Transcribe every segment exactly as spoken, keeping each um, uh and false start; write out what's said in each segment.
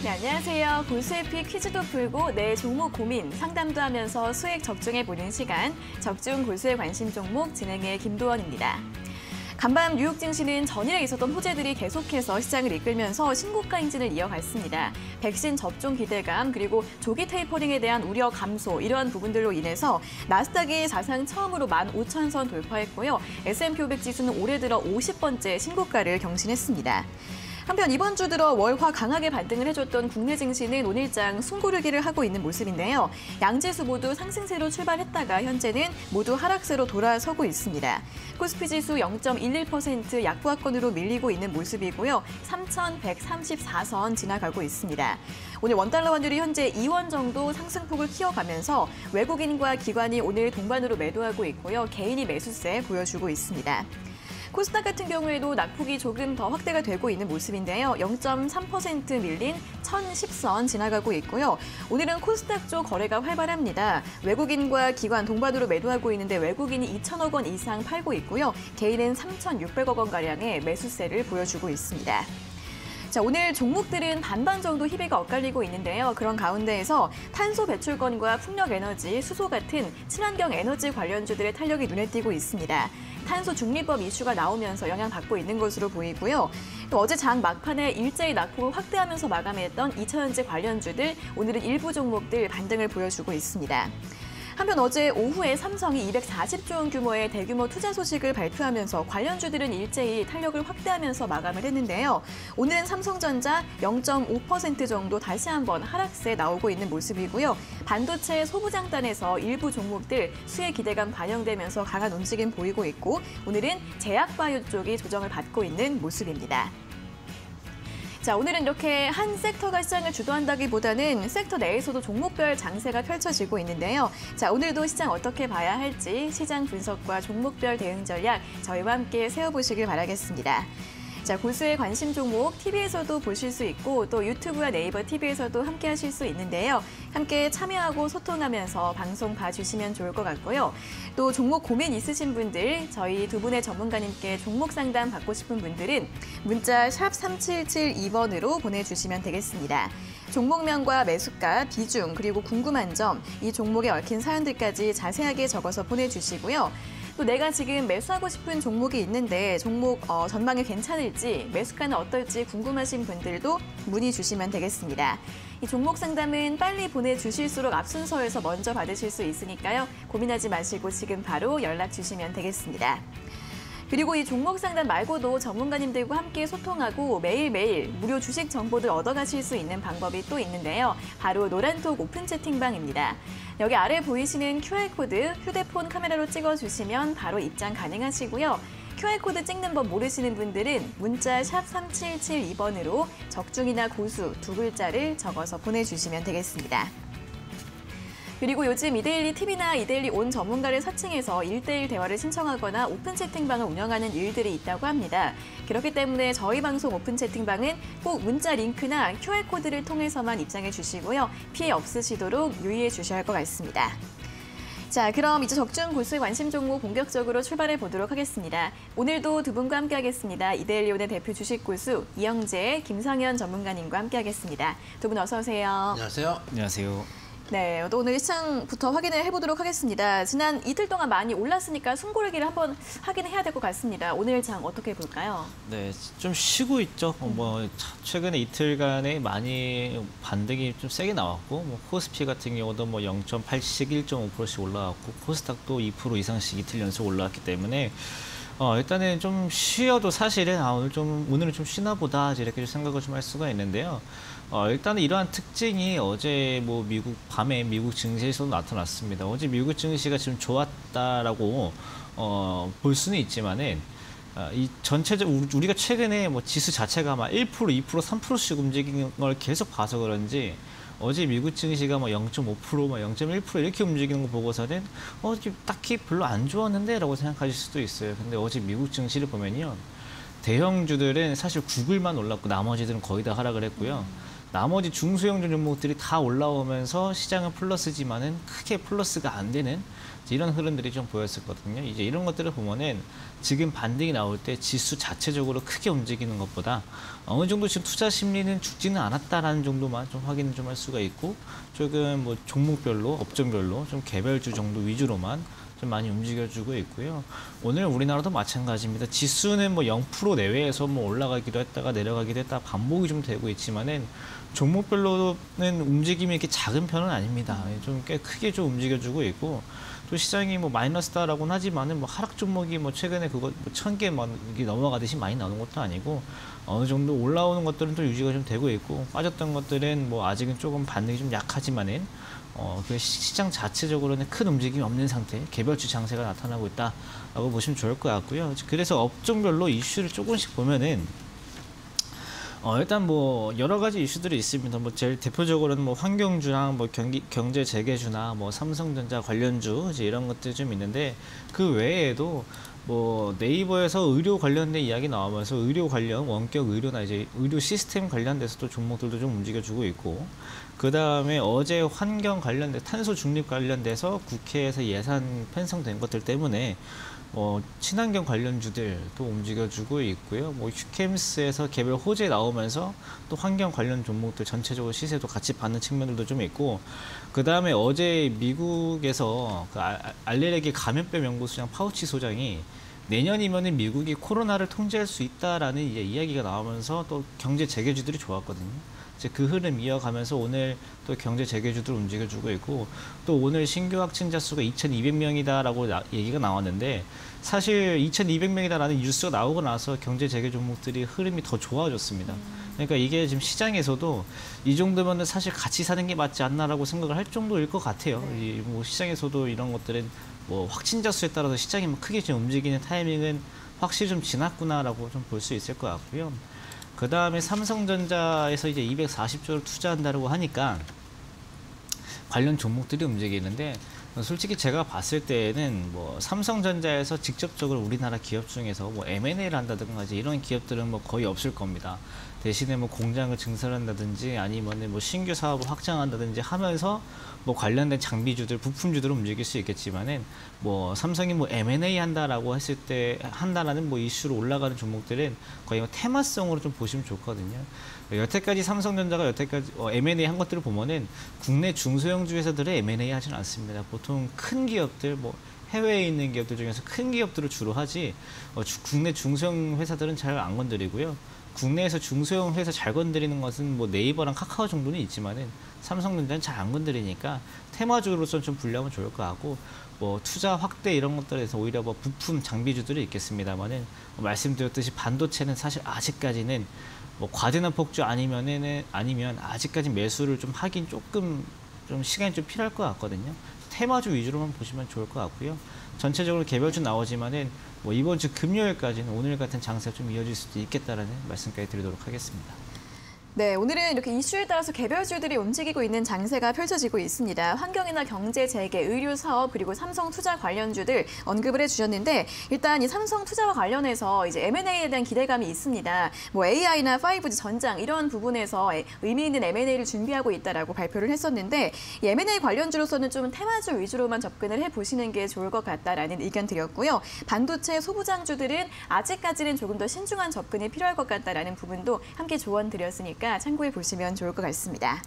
네, 안녕하세요. 골수에피 퀴즈도 풀고 내 종목 고민, 상담도 하면서 수익 적중해보는 시간, 적중 골수에 관심 종목 진행의 김도원입니다. 간밤 뉴욕 증시는 전일에 있었던 호재들이 계속해서 시장을 이끌면서 신고가 행진을 이어갔습니다. 백신 접종 기대감 그리고 조기 테이퍼링에 대한 우려 감소 이러한 부분들로 인해서 나스닥이 사상 처음으로 만 오천 선 돌파했고요. 에스 앤 피 오백 지수는 올해 들어 오십 번째 신고가를 경신했습니다. 한편 이번 주 들어 월화 강하게 반등을 해줬던 국내 증시는 오늘장 숨고르기를 하고 있는 모습인데요. 양지수 모두 상승세로 출발했다가 현재는 모두 하락세로 돌아서고 있습니다. 코스피 지수 영 점 일일 퍼센트 약보합권으로 밀리고 있는 모습이고요. 삼천백삼십사 선 지나가고 있습니다. 오늘 원달러 환율이 현재 이 원 정도 상승폭을 키워가면서 외국인과 기관이 오늘 동반으로 매도하고 있고요. 개인이 매수세 보여주고 있습니다. 코스닥 같은 경우에도 낙폭이 조금 더 확대가 되고 있는 모습인데요. 영 점 삼 퍼센트 밀린 천십 선 지나가고 있고요. 오늘은 코스닥 쪽 거래가 활발합니다. 외국인과 기관 동반으로 매도하고 있는데 외국인이 이천억 원 이상 팔고 있고요. 개인은 삼천육백억 원가량의 매수세를 보여주고 있습니다. 자, 오늘 종목들은 반반 정도 희비가 엇갈리고 있는데요. 그런 가운데에서 탄소 배출권과 풍력에너지, 수소 같은 친환경 에너지 관련주들의 탄력이 눈에 띄고 있습니다. 탄소 중립법 이슈가 나오면서 영향받고 있는 것으로 보이고요. 또 어제 장 막판에 일제히 낙폭을 확대하면서 마감했던 이차전지 관련주들, 오늘은 일부 종목들 반등을 보여주고 있습니다. 한편 어제 오후에 삼성이 이백사십조 원 규모의 대규모 투자 소식을 발표하면서 관련주들은 일제히 탄력을 확대하면서 마감을 했는데요. 오늘은 삼성전자 영 점 오 퍼센트 정도 다시 한번 하락세 나오고 있는 모습이고요. 반도체 소부장단에서 일부 종목들 수혜 기대감 반영되면서 강한 움직임 보이고 있고 오늘은 제약바이오 쪽이 조정을 받고 있는 모습입니다. 자, 오늘은 이렇게 한 섹터가 시장을 주도한다기보다는 섹터 내에서도 종목별 장세가 펼쳐지고 있는데요. 자, 오늘도 시장 어떻게 봐야 할지 시장 분석과 종목별 대응 전략 저희와 함께 세워보시길 바라겠습니다. 자, 골수의 관심 종목 티비에서도 보실 수 있고 또 유튜브와 네이버 티비에서도 함께 하실 수 있는데요. 함께 참여하고 소통하면서 방송 봐주시면 좋을 것 같고요. 또 종목 고민 있으신 분들, 저희 두 분의 전문가님께 종목 상담 받고 싶은 분들은 문자 샵 삼칠칠이 번으로 보내주시면 되겠습니다. 종목명과 매수가, 비중, 그리고 궁금한 점, 이 종목에 얽힌 사연들까지 자세하게 적어서 보내주시고요. 또 내가 지금 매수하고 싶은 종목이 있는데 종목 어, 전망이 괜찮을지, 매수가는 어떨지 궁금하신 분들도 문의 주시면 되겠습니다. 이 종목 상담은 빨리 보내주실수록 앞순서에서 먼저 받으실 수 있으니까요. 고민하지 마시고 지금 바로 연락 주시면 되겠습니다. 그리고 이 종목 상담 말고도 전문가님들과 함께 소통하고 매일매일 무료 주식 정보들 얻어가실 수 있는 방법이 또 있는데요. 바로 노란톡 오픈 채팅방입니다. 여기 아래 보이시는 큐알코드 휴대폰 카메라로 찍어주시면 바로 입장 가능하시고요. 큐알코드 찍는 법 모르시는 분들은 문자 샵 삼칠칠이 번으로 적중이나 고수 두 글자를 적어서 보내주시면 되겠습니다. 그리고 요즘 이데일리 티비나 이데일리 온 전문가를 사칭해서 일대일 대화를 신청하거나 오픈 채팅방을 운영하는 일들이 있다고 합니다. 그렇기 때문에 저희 방송 오픈 채팅방은 꼭 문자 링크나 큐알코드를 통해서만 입장해 주시고요. 피해 없으시도록 유의해 주셔야 할 것 같습니다. 자, 그럼 이제 적중 골수의 관심 종목 본격적으로 출발해 보도록 하겠습니다. 오늘도 두 분과 함께하겠습니다. 이데일리 온의 대표 주식 고수 이영재, 김상현 전문가님과 함께하겠습니다. 두 분 어서 오세요. 안녕하세요. 안녕하세요. 네, 또 오늘 시장부터 확인을 해보도록 하겠습니다. 지난 이틀 동안 많이 올랐으니까 숨고르기를 한번 확인해야 될 것 같습니다. 오늘 장 어떻게 볼까요? 네, 좀 쉬고 있죠. 음. 뭐 최근에 이틀간에 많이 반등이 좀 세게 나왔고, 뭐 코스피 같은 경우도 뭐 영 점 팔씩 일 점 오 퍼센트씩 올라왔고, 코스닥도 이 퍼센트 이상씩 이틀 연속 올라왔기 때문에 어, 일단은 좀 쉬어도 사실은 아, 오늘 좀 오늘은 좀 쉬나 보다 이렇게 생각을 좀 할 수가 있는데요. 어, 일단은 이러한 특징이 어제 뭐 미국 밤에 미국 증시에서도 나타났습니다. 어제 미국 증시가 지금 좋았다라고 어, 볼 수는 있지만은 어, 이 전체적 우리가 최근에 뭐 지수 자체가 막 일 퍼센트, 이 퍼센트, 삼 퍼센트씩 움직이는 걸 계속 봐서 그런지 어제 미국 증시가 뭐 영 점 오 퍼센트, 뭐 영 점 일 퍼센트 이렇게 움직이는 거 보고서는 어, 딱히 별로 안 좋았는데라고 생각하실 수도 있어요. 근데 어제 미국 증시를 보면요. 대형주들은 사실 구글만 올랐고 나머지들은 거의 다 하락을 했고요. 나머지 중소형 종목들이 다 올라오면서 시장은 플러스지만은 크게 플러스가 안 되는 이런 흐름들이 좀 보였었거든요. 이제 이런 것들을 보면은 지금 반등이 나올 때 지수 자체적으로 크게 움직이는 것보다 어느 정도 지금 투자 심리는 죽지는 않았다라는 정도만 좀 확인을 좀 할 수가 있고, 조금 뭐 종목별로, 업종별로 좀 개별주 정도 위주로만 좀 많이 움직여주고 있고요. 오늘 우리나라도 마찬가지입니다. 지수는 뭐 영 퍼센트 내외에서 뭐 올라가기도 했다가 내려가기도 했다가 반복이 좀 되고 있지만은 종목별로는 움직임이 이렇게 작은 편은 아닙니다. 좀 꽤 크게 좀 움직여주고 있고, 또 시장이 뭐 마이너스다라고는 하지만은 뭐 하락 종목이 뭐 최근에 그거 뭐 천 개 넘어가듯이 많이 나오는 것도 아니고, 어느 정도 올라오는 것들은 또 유지가 좀 되고 있고, 빠졌던 것들은 뭐 아직은 조금 반등이 좀 약하지만은 어, 그 시장 자체적으로는 큰 움직임이 없는 상태, 개별주 장세가 나타나고 있다라고 보시면 좋을 것 같고요. 그래서 업종별로 이슈를 조금씩 보면은 어, 일단 뭐 여러 가지 이슈들이 있습니다. 뭐 제일 대표적으로는 뭐 환경주나 뭐 경기 경제 재개주나 뭐 삼성전자 관련주 이제 이런 것들이 좀 있는데, 그 외에도 뭐 네이버에서 의료 관련된 이야기 나오면서 의료 관련 원격 의료나 이제 의료 시스템 관련돼서도 종목들도 좀 움직여주고 있고, 그 다음에 어제 환경 관련돼 탄소 중립 관련돼서 국회에서 예산 편성된 것들 때문에 어, 친환경 관련주들도 움직여주고 있고요. 뭐 휴캠스에서 개별 호재 나오면서 또 환경 관련 종목들 전체적으로 시세도 같이 받는 측면들도 좀 있고, 그 다음에 어제 미국에서 그 알레르기 감염병 연구소장 파우치 소장이 내년이면은 미국이 코로나를 통제할 수 있다라는 이제 이야기가 나오면서 또 경제 재개주들이 좋았거든요. 이제 그 흐름 이어가면서 오늘 또 경제 재개주들 움직여주고 있고, 또 오늘 신규 확진자 수가 이천이백 명이다라고 나, 얘기가 나왔는데, 사실 이천이백 명이다라는 뉴스가 나오고 나서 경제 재개 종목들이 흐름이 더 좋아졌습니다. 그러니까 이게 지금 시장에서도 이 정도면은 사실 같이 사는 게 맞지 않나라고 생각을 할 정도일 것 같아요. 이 뭐 시장에서도 이런 것들은 뭐 확진자 수에 따라서 시장이 뭐 크게 좀 움직이는 타이밍은 확실히 좀 지났구나라고 좀 볼 수 있을 것 같고요. 그 다음에 삼성전자에서 이제 이백사십 조를 투자한다고 하니까 관련 종목들이 움직이는데, 솔직히 제가 봤을 때는 뭐 삼성전자에서 직접적으로 우리나라 기업 중에서 뭐 엠 앤 에이를 한다든가 이런 기업들은 뭐 거의 없을 겁니다. 대신에 뭐 공장을 증설한다든지 아니면 뭐 신규 사업을 확장한다든지 하면서 뭐 관련된 장비주들, 부품주들을 움직일 수 있겠지만은, 뭐 삼성이 뭐 엠 앤 에이 한다라고 했을 때 한다라는 뭐 이슈로 올라가는 종목들은 거의 뭐 테마성으로 좀 보시면 좋거든요. 여태까지 삼성전자가 여태까지 어, 엠 앤 에이 한 것들을 보면은 국내 중소형주 회사들은 엠 앤 에이 하지는 않습니다. 보통 큰 기업들, 뭐 해외에 있는 기업들 중에서 큰 기업들을 주로 하지, 어, 주, 국내 중소형 회사들은 잘 안 건드리고요. 국내에서 중소형 회사 잘 건드리는 것은 뭐 네이버랑 카카오 정도는 있지만은 삼성전자는 잘 안 건드리니까 테마주로서 좀 분류하면 좋을 것 같고, 뭐 투자 확대 이런 것들에서 오히려 뭐 부품 장비주들이 있겠습니다만은, 뭐 말씀드렸듯이 반도체는 사실 아직까지는 뭐 과대나 폭주 아니면은 아니면 아직까지 매수를 좀 하긴 조금 좀 시간이 좀 필요할 것 같거든요. 테마주 위주로만 보시면 좋을 것 같고요. 전체적으로 개별주 나오지만은 뭐 이번 주 금요일까지는 오늘 같은 장세가 좀 이어질 수도 있겠다라는 말씀까지 드리도록 하겠습니다. 네, 오늘은 이렇게 이슈에 따라서 개별주들이 움직이고 있는 장세가 펼쳐지고 있습니다. 환경이나 경제, 재개, 의료 사업, 그리고 삼성 투자 관련주들 언급을 해주셨는데, 일단 이 삼성 투자와 관련해서 이제 엠 앤 에이에 대한 기대감이 있습니다. 뭐 에이 아이나 파이브 지 전장 이런 부분에서 의미 있는 엠 앤 에이를 준비하고 있다라고 발표를 했었는데, 이 엠 앤 에이 관련주로서는 좀 테마주 위주로만 접근을 해보시는 게 좋을 것 같다라는 의견 드렸고요. 반도체 소부장주들은 아직까지는 조금 더 신중한 접근이 필요할 것 같다라는 부분도 함께 조언 드렸으니까 참고해 보시면 좋을 것 같습니다.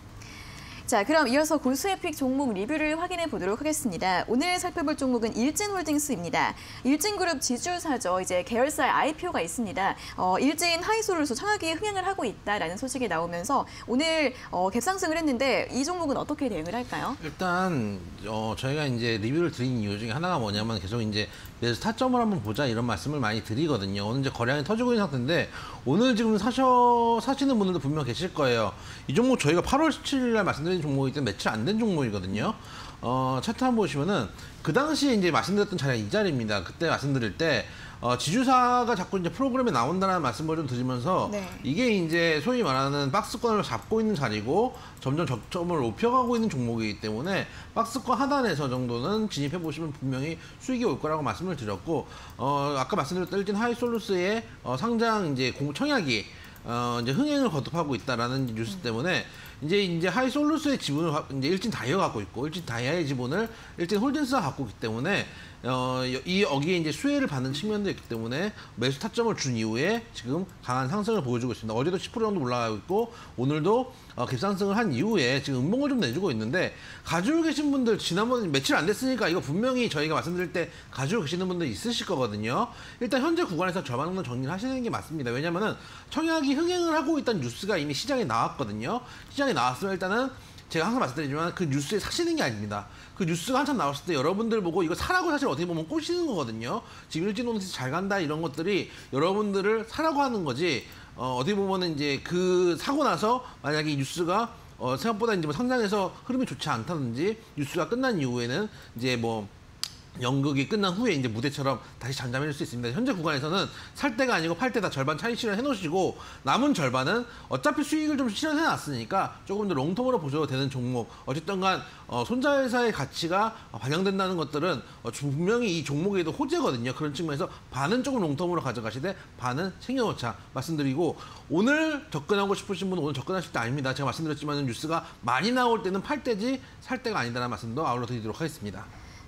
자, 그럼 이어서 고수의 픽 종목 리뷰를 확인해 보도록 하겠습니다. 오늘 살펴볼 종목은 일진홀딩스입니다. 일진그룹 지주사죠. 이제 계열사 아이 피 오가 있습니다. 어, 일진 하이솔루스 청하기에 흥행을 하고 있다라는 소식이 나오면서 오늘 어, 갭상승을 했는데, 이 종목은 어떻게 대응을 할까요? 일단 어, 저희가 이제 리뷰를 드린 이유 중에 하나가 뭐냐면 계속 이제 매수 타점을 한번 보자 이런 말씀을 많이 드리거든요. 오늘 이제 거래량이 터지고 있는 상태인데, 오늘 지금 사셔 사시는 분들도 분명 계실 거예요. 이 종목 저희가 팔월 십칠일 날 말씀드린 종목이기 때문에 며칠 안 된 종목이거든요. 어, 차트 한번 보시면은 그 당시에 이제 말씀드렸던 자리가 이 자리입니다. 그때 말씀드릴 때 어, 지주사가 자꾸 이제 프로그램에 나온다는 말씀을 좀 드리면서, 네. 이게 이제 소위 말하는 박스권을 잡고 있는 자리고 점점 적점을 높여가고 있는 종목이기 때문에 박스권 하단에서 정도는 진입해 보시면 분명히 수익이 올 거라고 말씀을 드렸고, 어, 아까 말씀드렸던 일진 하이솔루스의 어, 상장 이제 공 청약이 어, 이제 흥행을 거듭하고 있다라는 뉴스 때문에 이제 이제 하이솔루스의 지분을 이제 일진 다이어 갖고 있고 일진 다이아의 지분을 일진 홀딩스가 갖고 있기 때문에 어, 이 여기에 이제 수혜를 받는 측면도 있기 때문에 매수 타점을 준 이후에 지금 강한 상승을 보여주고 있습니다. 어제도 십 퍼센트 정도 올라가고 있고 오늘도 어, 급상승을 한 이후에 지금 음봉을 좀 내주고 있는데 가지고 계신 분들 지난번 며칠 안 됐으니까 이거 분명히 저희가 말씀드릴 때 가지고 계시는 분들 있으실 거거든요. 일단 현재 구간에서 절반 정도 정리를 하시는 게 맞습니다. 왜냐하면 청약이 흥행을 하고 있다는 뉴스가 이미 시장에 나왔거든요. 시장에 나왔으면 일단은 제가 항상 말씀드리지만 그 뉴스에 사시는 게 아닙니다. 그 뉴스가 한참 나왔을 때 여러분들 보고 이거 사라고 사실 어떻게 보면 꼬시는 거거든요. 지금 일진오너스 잘 간다 이런 것들이 여러분들을 사라고 하는 거지. 어, 어떻게 보면은 이제 그 사고 나서 만약에 이 뉴스가 어, 생각보다 이제 뭐 상장에서 흐름이 좋지 않다든지 뉴스가 끝난 이후에는 이제 뭐 연극이 끝난 후에 이제 무대처럼 다시 잠잠해질 수 있습니다. 현재 구간에서는 살 때가 아니고 팔 때 다 절반 차익 실현해 놓으시고 남은 절반은 어차피 수익을 좀 실현해 놨으니까 조금 더 롱텀으로 보셔도 되는 종목. 어쨌든 간 어, 손자회사의 가치가 반영된다는 것들은 어, 분명히 이 종목에도 호재거든요. 그런 측면에서 반은 조금 롱텀으로 가져가시되 반은 챙겨놓자 말씀드리고 오늘 접근하고 싶으신 분은 오늘 접근하실 때 아닙니다. 제가 말씀드렸지만 뉴스가 많이 나올 때는 팔 때지 살 때가 아니다라는 말씀도 아울러 드리도록 하겠습니다.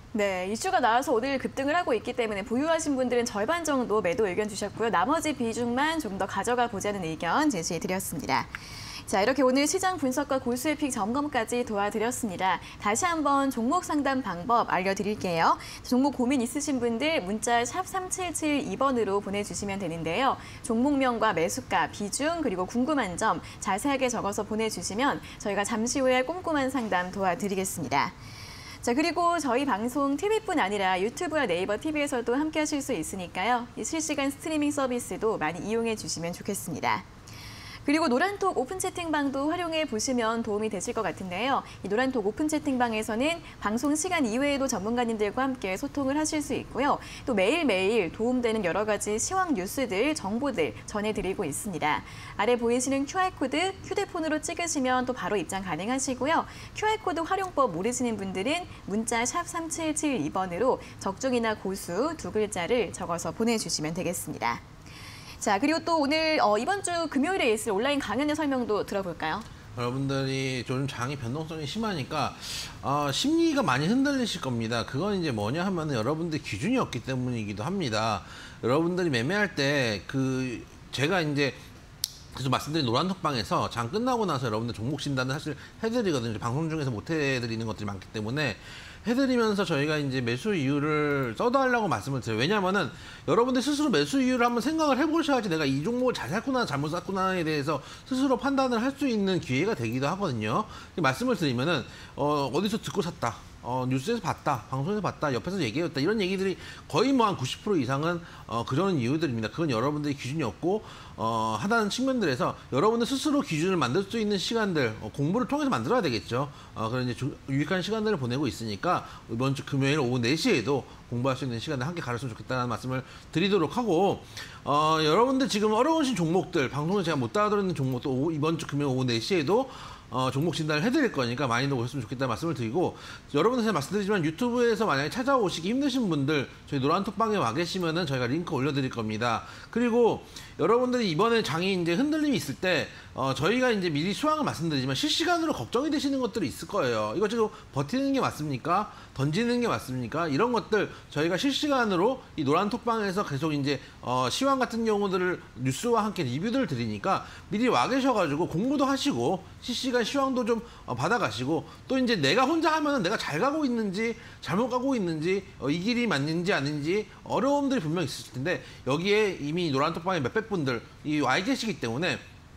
네, 이슈가 나와서 오늘 급등을 하고 있기 때문에 보유하신 분들은 절반 정도 매도 의견 주셨고요. 나머지 비중만 좀 더 가져가 보자는 의견 제시해드렸습니다. 자, 이렇게 오늘 시장 분석과 고수의 픽 점검까지 도와드렸습니다. 다시 한번 종목 상담 방법 알려드릴게요. 종목 고민 있으신 분들 문자 샵 삼칠칠이 번으로 보내주시면 되는데요. 종목명과 매수가, 비중, 그리고 궁금한 점 자세하게 적어서 보내주시면 저희가 잠시 후에 꼼꼼한 상담 도와드리겠습니다. 자, 그리고 저희 방송 티비뿐 아니라 유튜브와 네이버 티비에서도 함께 하실 수 있으니까요. 실시간 스트리밍 서비스도 많이 이용해 주시면 좋겠습니다. 그리고 노란톡 오픈 채팅방도 활용해 보시면 도움이 되실 것 같은데요. 이 노란톡 오픈 채팅방에서는 방송 시간 이외에도 전문가님들과 함께 소통을 하실 수 있고요. 또 매일매일 도움되는 여러 가지 시황 뉴스들, 정보들 전해드리고 있습니다. 아래 보이시는 큐알코드 휴대폰으로 찍으시면 또 바로 입장 가능하시고요. 큐알코드 활용법 모르시는 분들은 문자 샵 삼칠칠이 번으로 적중이나 고수 두 글자를 적어서 보내주시면 되겠습니다. 자, 그리고 또 오늘 어, 이번 주 금요일에 있을 온라인 강연의 설명도 들어볼까요? 여러분들이 좀 장이 변동성이 심하니까 어, 심리가 많이 흔들리실 겁니다. 그건 이제 뭐냐 하면은 여러분들 기준이 없기 때문이기도 합니다. 여러분들이 매매할 때 그 제가 이제 그래서 말씀드린 노란톡방에서 장 끝나고 나서 여러분들 종목 진단을 사실 해드리거든요. 방송 중에서 못 해드리는 것들이 많기 때문에 해드리면서 저희가 이제 매수 이유를 써달라고 말씀을 드려요. 왜냐하면은 여러분들 스스로 매수 이유를 한번 생각을 해보셔야지 내가 이 종목을 잘 샀구나 잘못 샀구나에 대해서 스스로 판단을 할 수 있는 기회가 되기도 하거든요. 말씀을 드리면은 어, 어디서 듣고 샀다. 어, 뉴스에서 봤다, 방송에서 봤다, 옆에서 얘기했다 이런 얘기들이 거의 뭐 한 구십 퍼센트 이상은 어, 그런 이유들입니다. 그건 여러분들의 기준이 없고 어, 하다는 측면들에서 여러분들 스스로 기준을 만들 수 있는 시간들 어, 공부를 통해서 만들어야 되겠죠. 어, 그런 이제 주, 유익한 시간들을 보내고 있으니까 이번 주 금요일 오후 네 시에도 공부할 수 있는 시간을 함께 가졌으면 좋겠다는 말씀을 드리도록 하고 어, 여러분들 지금 어려우신 종목들 방송을 제가 못 따라드리는 종목도 오후, 이번 주 금요일 오후 네 시에도 어, 종목 진단을 해드릴 거니까 많이들 오셨으면 좋겠다는 말씀을 드리고 여러분들 제가 말씀드리지만 유튜브에서 만약에 찾아오시기 힘드신 분들 저희 노란톡방에 와 계시면은 저희가 링크 올려드릴 겁니다. 그리고 여러분들이 이번에 장이 이제 흔들림이 있을 때 어, 저희가 이제 미리 수황을 말씀드리지만 실시간으로 걱정이 되시는 것들이 있을 거예요. 이거 지금 버티는 게 맞습니까? 던지는 게 맞습니까? 이런 것들 저희가 실시간으로 이 노란톡방에서 계속 이제 어, 시황 같은 경우들을 뉴스와 함께 리뷰들을 드리니까 미리 와 계셔가지고 공부도 하시고 실시간 시황도 좀 어, 받아가시고 또 이제 내가 혼자 하면은 내가 잘 가고 있는지 잘못 가고 있는지 어, 이 길이 맞는지 아닌지 어려움들이 분명 있을 텐데 여기에 이미 노란톡방에 몇백 분들 이 와 계시기 때문에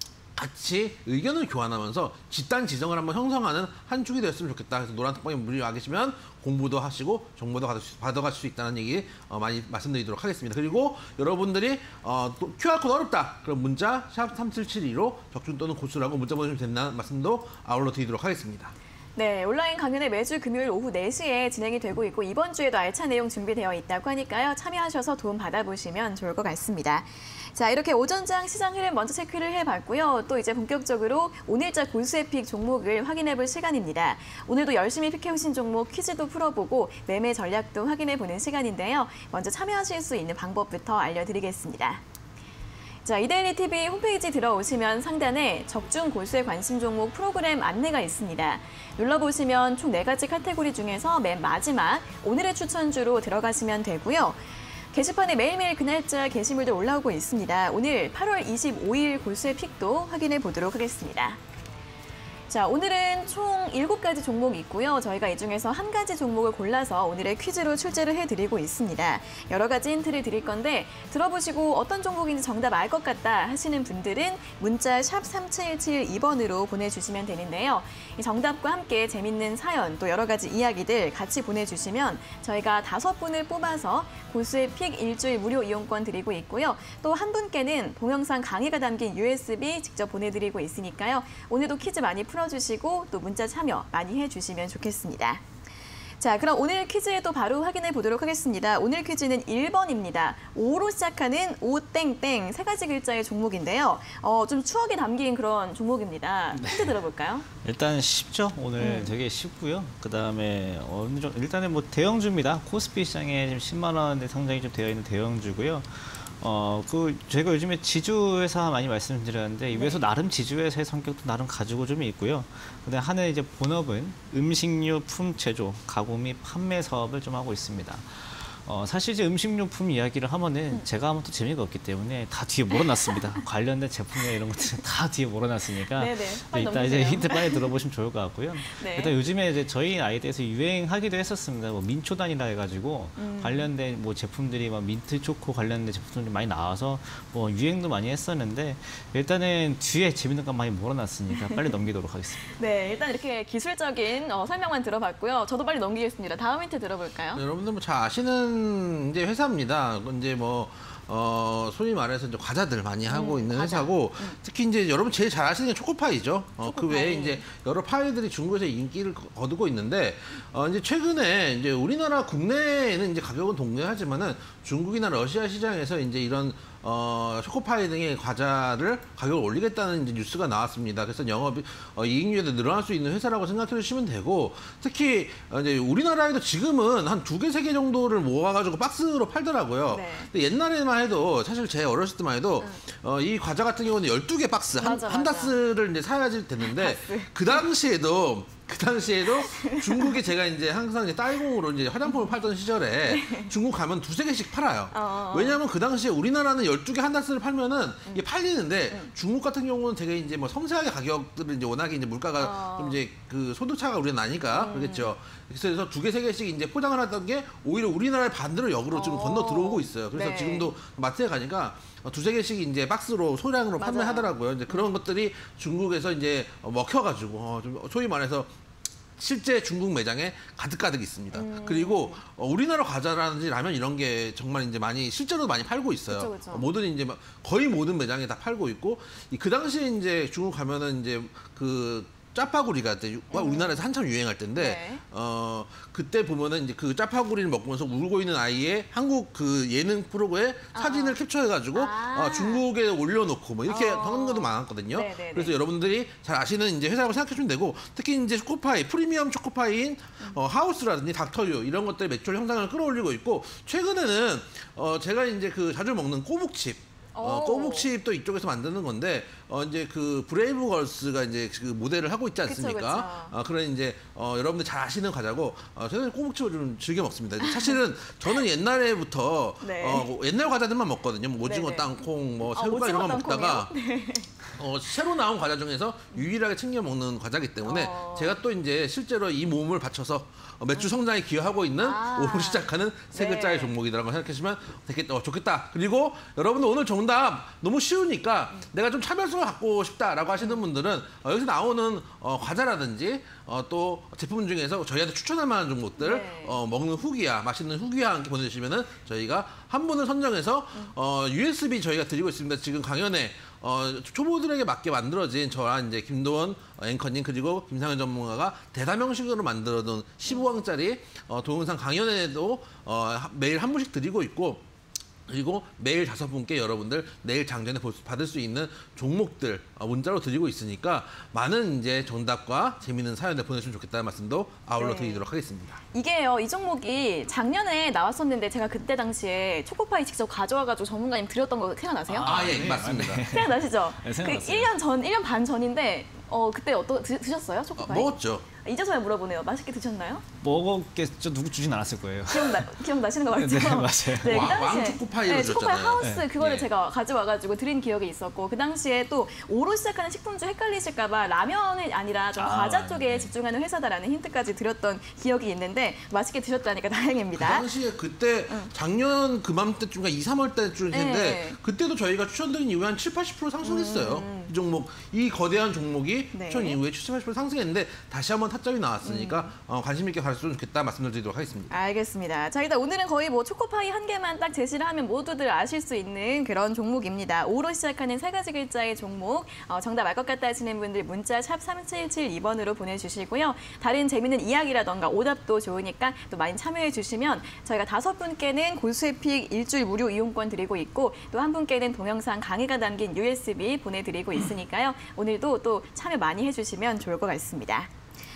같이 의견을 교환하면서 집단 지성을 한번 형성하는 한 축이 되었으면 좋겠다. 그래서 노란톡방에 무리 와 계시면 공부도 하시고 정보도 받아가실 수 있다는 얘기 어, 많이 말씀드리도록 하겠습니다. 그리고 여러분들이 어, 또 큐알코드 어렵다. 그럼 문자 샵 삼칠칠이로 적중 또는 고수라고 문자 보내주시면 된다는 말씀도 아울러 드리도록 하겠습니다. 네, 온라인 강연은 매주 금요일 오후 네 시에 진행이 되고 있고 이번 주에도 알찬 내용 준비되어 있다고 하니까요. 참여하셔서 도움 받아보시면 좋을 것 같습니다. 자, 이렇게 오전장 시장 흐름 먼저 체크를 해봤고요. 또 이제 본격적으로 오늘자 고수의 픽 종목을 확인해볼 시간입니다. 오늘도 열심히 픽해오신 종목 퀴즈도 풀어보고 매매 전략도 확인해보는 시간인데요. 먼저 참여하실 수 있는 방법부터 알려드리겠습니다. 자, 이데일리 티비 홈페이지 들어오시면 상단에 적중 고수의 관심 종목 프로그램 안내가 있습니다. 눌러보시면 총 네 가지 카테고리 중에서 맨 마지막 오늘의 추천주로 들어가시면 되고요. 게시판에 매일매일 그날짜 게시물도 올라오고 있습니다. 오늘 팔월 이십오일 고수의 픽도 확인해 보도록 하겠습니다. 자, 오늘은 총 일곱 가지 종목이 있고요. 저희가 이 중에서 한 가지 종목을 골라서 오늘의 퀴즈로 출제를 해드리고 있습니다. 여러 가지 힌트를 드릴 건데 들어보시고 어떤 종목인지 정답 알 것 같다 하시는 분들은 문자 샵 삼칠일칠 번으로 보내주시면 되는데요. 이 정답과 함께 재밌는 사연 또 여러 가지 이야기들 같이 보내주시면 저희가 다섯 분을 뽑아서 고수의 픽 일주일 무료 이용권 드리고 있고요. 또 한 분께는 동영상 강의가 담긴 유에스비 직접 보내드리고 있으니까요. 오늘도 퀴즈 많이 풀어 주시고 또 문자 참여 많이 해주시면 좋겠습니다. 자, 그럼 오늘 퀴즈도 바로 확인해 보도록 하겠습니다. 오늘 퀴즈는 일 번입니다. 오로 시작하는 오땡땡 세 가지 글자의 종목인데요. 어, 좀 추억이 담긴 그런 종목입니다. 힌트 들어볼까요? 일단 쉽죠. 오늘 음. 되게 쉽고요. 그다음에 어느 정도 일단은 뭐 대형주입니다. 코스피 시장에 지금 십만 원대 상장이 좀 되어 있는 대형주고요. 어, 그, 제가 요즘에 지주회사 많이 말씀드렸는데, 이 회사 나름 지주회사의 성격도 나름 가지고 좀 있고요. 근데 하는 이제 본업은 음식료품 제조, 가공 및 판매 사업을 좀 하고 있습니다. 어, 사실 이제 음식료품 이야기를 하면은 음. 제가 하면 또 재미가 없기 때문에 다 뒤에 몰아놨습니다. 관련된 제품이나 이런 것들은 다 뒤에 몰아놨으니까. 네네. 일단 이제 힌트 빨리 들어보시면 좋을 것 같고요. 네. 일단 요즘에 이제 저희 아이디에서 유행하기도 했었습니다. 뭐 민초단이라 해가지고 음. 관련된 뭐 제품들이 막 민트 초코 관련된 제품들이 많이 나와서 뭐 유행도 많이 했었는데 일단은 뒤에 재밌는 거 많이 몰아놨으니까 빨리 넘기도록 하겠습니다. 네, 일단 이렇게 기술적인 어, 설명만 들어봤고요. 저도 빨리 넘기겠습니다. 다음 힌트 들어볼까요? 네, 여러분들 뭐 잘 아시는 이제 회사입니다. 이제 뭐 어, 소위 말해서 이제 과자들 많이 하고 음, 있는 과자. 회사고 음. 특히 이제 여러분 제일 잘 아시는 게 초코파이죠. 어, 그 외에 이제 여러 파이들이 중국에서 인기를 거두고 있는데 어, 이제 최근에 이제 우리나라 국내에는 이제 가격은 동일하지만은 중국이나 러시아 시장에서 이제 이런 어, 초코파이 등의 과자를 가격을 올리겠다는 이제 뉴스가 나왔습니다. 그래서 영업 어, 이익률도 늘어날 수 있는 회사라고 생각해 주시면 되고 특히 어, 이제 우리나라에도 지금은 한 두 개, 세 개 정도를 모아가지고 박스로 팔더라고요. 네. 근데 옛날에만 해도 사실 제 어렸을 때만 해도 응. 어, 이 과자 같은 경우는 열두 개 박스, 맞아, 한, 맞아. 한 다스를 이제 사야지 됐는데 그 당시에도 그 당시에도 중국에 제가 이제 항상 이제 딸공으로 이제 화장품을 팔던 시절에 네. 중국 가면 두세 개씩 팔아요. 어어. 왜냐하면 그 당시에 우리나라는 열두 개 한 다스를 팔면은 음. 이게 팔리는데 음. 중국 같은 경우는 되게 이제 뭐 섬세하게 가격들을 이제 워낙에 이제 물가가 어. 좀 이제 그 소득차가 우리는 나니까 음. 그러겠죠. 그래서 두 개, 세 개씩 이제 포장을 하던 게 오히려 우리나라의 반대로 역으로 좀 건너 들어오고 있어요. 그래서 네. 지금도 마트에 가니까 두세 개씩 이제 박스로 소량으로 맞아요. 판매하더라고요. 이제 그런 것들이 중국에서 이제 먹혀가지고 어, 좀 소위 말해서 실제 중국 매장에 가득가득 있습니다. 음. 그리고 어, 우리나라 과자라든지 라면 이런 게 정말 이제 많이 실제로 많이 팔고 있어요. 그쵸, 그쵸. 어, 모든 이제 거의 모든 매장에 다 팔고 있고 이, 그 당시에 이제 중국 가면은 이제 그 짜파구리가 음. 우리나라에서 한참 유행할 때인데 네. 어 그때 보면은 이제 그 짜파구리를 먹으면서 울고 있는 아이의 한국 그 예능 프로그램에 아. 사진을 캡처해가지고 아. 어, 중국에 올려놓고 뭐 이렇게 어. 하는 것도 많았거든요. 네네네. 그래서 여러분들이 잘 아시는 이제 회사라고 생각해주면 되고 특히 이제 초코파이 프리미엄 초코파이인 음. 어, 하우스라든지 닥터유 이런 것들의 매출 형상을 끌어올리고 있고 최근에는 어, 제가 이제 그 자주 먹는 꼬북칩 어, 꼬북칩도 이쪽에서 만드는 건데 어, 이제 그 브레이브걸스가 이제 그 모델을 하고 있지 않습니까? 그쵸, 그쵸. 어, 그런 이제 어, 여러분들 잘 아시는 과자고 어, 저는 꼬북칩을 좀 즐겨 먹습니다. 사실은 저는 옛날에부터 네. 어, 옛날 과자들만 먹거든요. 뭐 오징어 네네. 땅콩, 뭐 새우가 아, 이런 거 먹다가 네. 어, 새로 나온 과자 중에서 유일하게 챙겨 먹는 과자이기 때문에 어... 제가 또 이제 실제로 이 몸을 바쳐서 매출 성장에 기여하고 있는 아... 오로 시작하는 세 글자의 네. 종목이라고 생각하시면 되겠, 어, 좋겠다. 그리고 여러분들 오늘 정답 너무 쉬우니까 음. 내가 좀 참여성을 갖고 싶다라고 하시는 분들은 어, 여기서 나오는 어, 과자라든지 어, 또 제품 중에서 저희한테 추천할 만한 종목들 네. 어, 먹는 후기야, 맛있는 후기와 함께 보내주시면은 저희가 한 분을 선정해서 음. 어, 유에스비 저희가 드리고 있습니다. 지금 강연에 어, 초보들에게 맞게 만들어진 저랑 이제 김도원 앵커님 그리고 김상현 전문가가 대담 형식으로 만들어둔 십오 강짜리 어, 동영상 강연에도 어, 매일 한 분씩 드리고 있고 그리고 매일 다섯 분께 여러분들 내일 장전에 볼 수- 받을 수 있는 종목들 어, 문자로 드리고 있으니까 많은 이제 정답과 재미있는 사연을 보내주시면 좋겠다는 말씀도 아울러 네. 드리도록 하겠습니다. 이게요, 이 종목이 작년에 나왔었는데 제가 그때 당시에 초코파이 직접 가져와가지고 전문가님 드렸던 거 생각나세요? 아, 예, 네, 맞습니다. 네. 생각나시죠? 네, 그 생각났어요. 일 년 전, 일 년 반 전인데 어 그때 어떠 드, 드셨어요? 어, 초코파이? 먹었죠. 이제서야 물어보네요. 맛있게 드셨나요? 먹었겠죠. 누구 주진 않았을 거예요. 기억나, 기억나시는 거 맞죠? 네, 맞아요. 네, 그 왕- 당시에 왕초코파이로 네, 초코파이 드셨잖아요. 하우스 네. 그거를 네. 제가 가져와가지고 드린 기억이 있었고 그 당시에 또 오로 시작하는 식품주 헷갈리실까 봐 라면이 아니라 좀 아, 과자 쪽에 네. 집중하는 회사다라는 힌트까지 드렸던 기억이 있는데 맛있게 드셨다니까 그 다행입니다. 당시에 그때 작년 그맘때쯤인가 이, 삼월 때쯤인데 네. 그때도 저희가 추천드린 이후에 한 칠, 팔십 퍼센트 상승했어요. 이 종목, 이 거대한 종목이 네. 추천 이후에 칠, 팔십 퍼센트 상승했는데 다시 한번 타점이 나왔으니까 어, 관심 있게 가르쳐주면 좋겠다 말씀을 드리도록 하겠습니다. 알겠습니다. 자, 일단 오늘은 거의 뭐 초코파이 한 개만 딱 제시를 하면 모두들 아실 수 있는 그런 종목입니다. 오로 시작하는 세 가지 글자의 종목. 어, 정답 알 것 같다 하시는 분들 문자 샵 삼칠칠이 번으로 보내주시고요. 다른 재미있는 이야기라던가 오답도 좋으니까 또 많이 참여해 주시면 저희가 다섯 분께는 골수에픽 일주일 무료 이용권 드리고 있고 또 한 분께는 동영상 강의가 담긴 유에스비 보내드리고 있으니까요. 오늘도 또 참여 많이 해주시면 좋을 것 같습니다.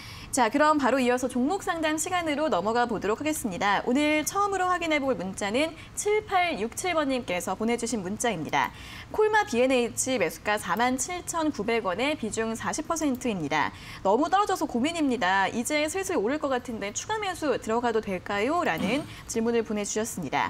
자, 그럼 바로 이어서 종목 상담 시간으로 넘어가 보도록 하겠습니다. 오늘 처음으로 확인해 볼 문자는 칠팔육칠 번님께서 보내주신 문자입니다. 콜마 비엔에이치 매수가 사만 칠천구백 원에 비중 사십 퍼센트입니다. 너무 떨어져서 고민입니다. 이제 슬슬 오를 것 같은데 추가 매수 들어가도 될까요? 라는 질문을 보내주셨습니다.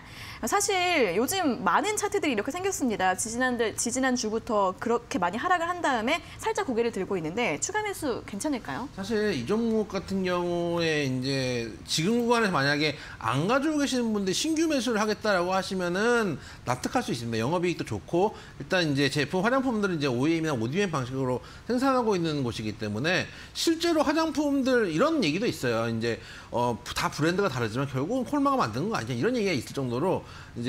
사실 요즘 많은 차트들이 이렇게 생겼습니다. 지지난, 지지난 주부터 그렇게 많이 하락을 한 다음에 살짝 고개를 들고 있는데 추가 매수 괜찮을까요? 사실 이 종목 같은 경우에 이제 지금 구간에서 만약에 안 가지고 계시는 분들 신규 매수를 하겠다라고 하시면은 납득할 수 있습니다. 영업이익도 좋고 일단 이제 제품 화장품들은 이제 오이엠이나 오디엠 방식으로 생산하고 있는 곳이기 때문에 실제로 화장품들 이런 얘기도 있어요. 이제 어, 다 브랜드가 다르지만 결국은 콜마가 만든 거 아니냐 이런 얘기가 있을 정도로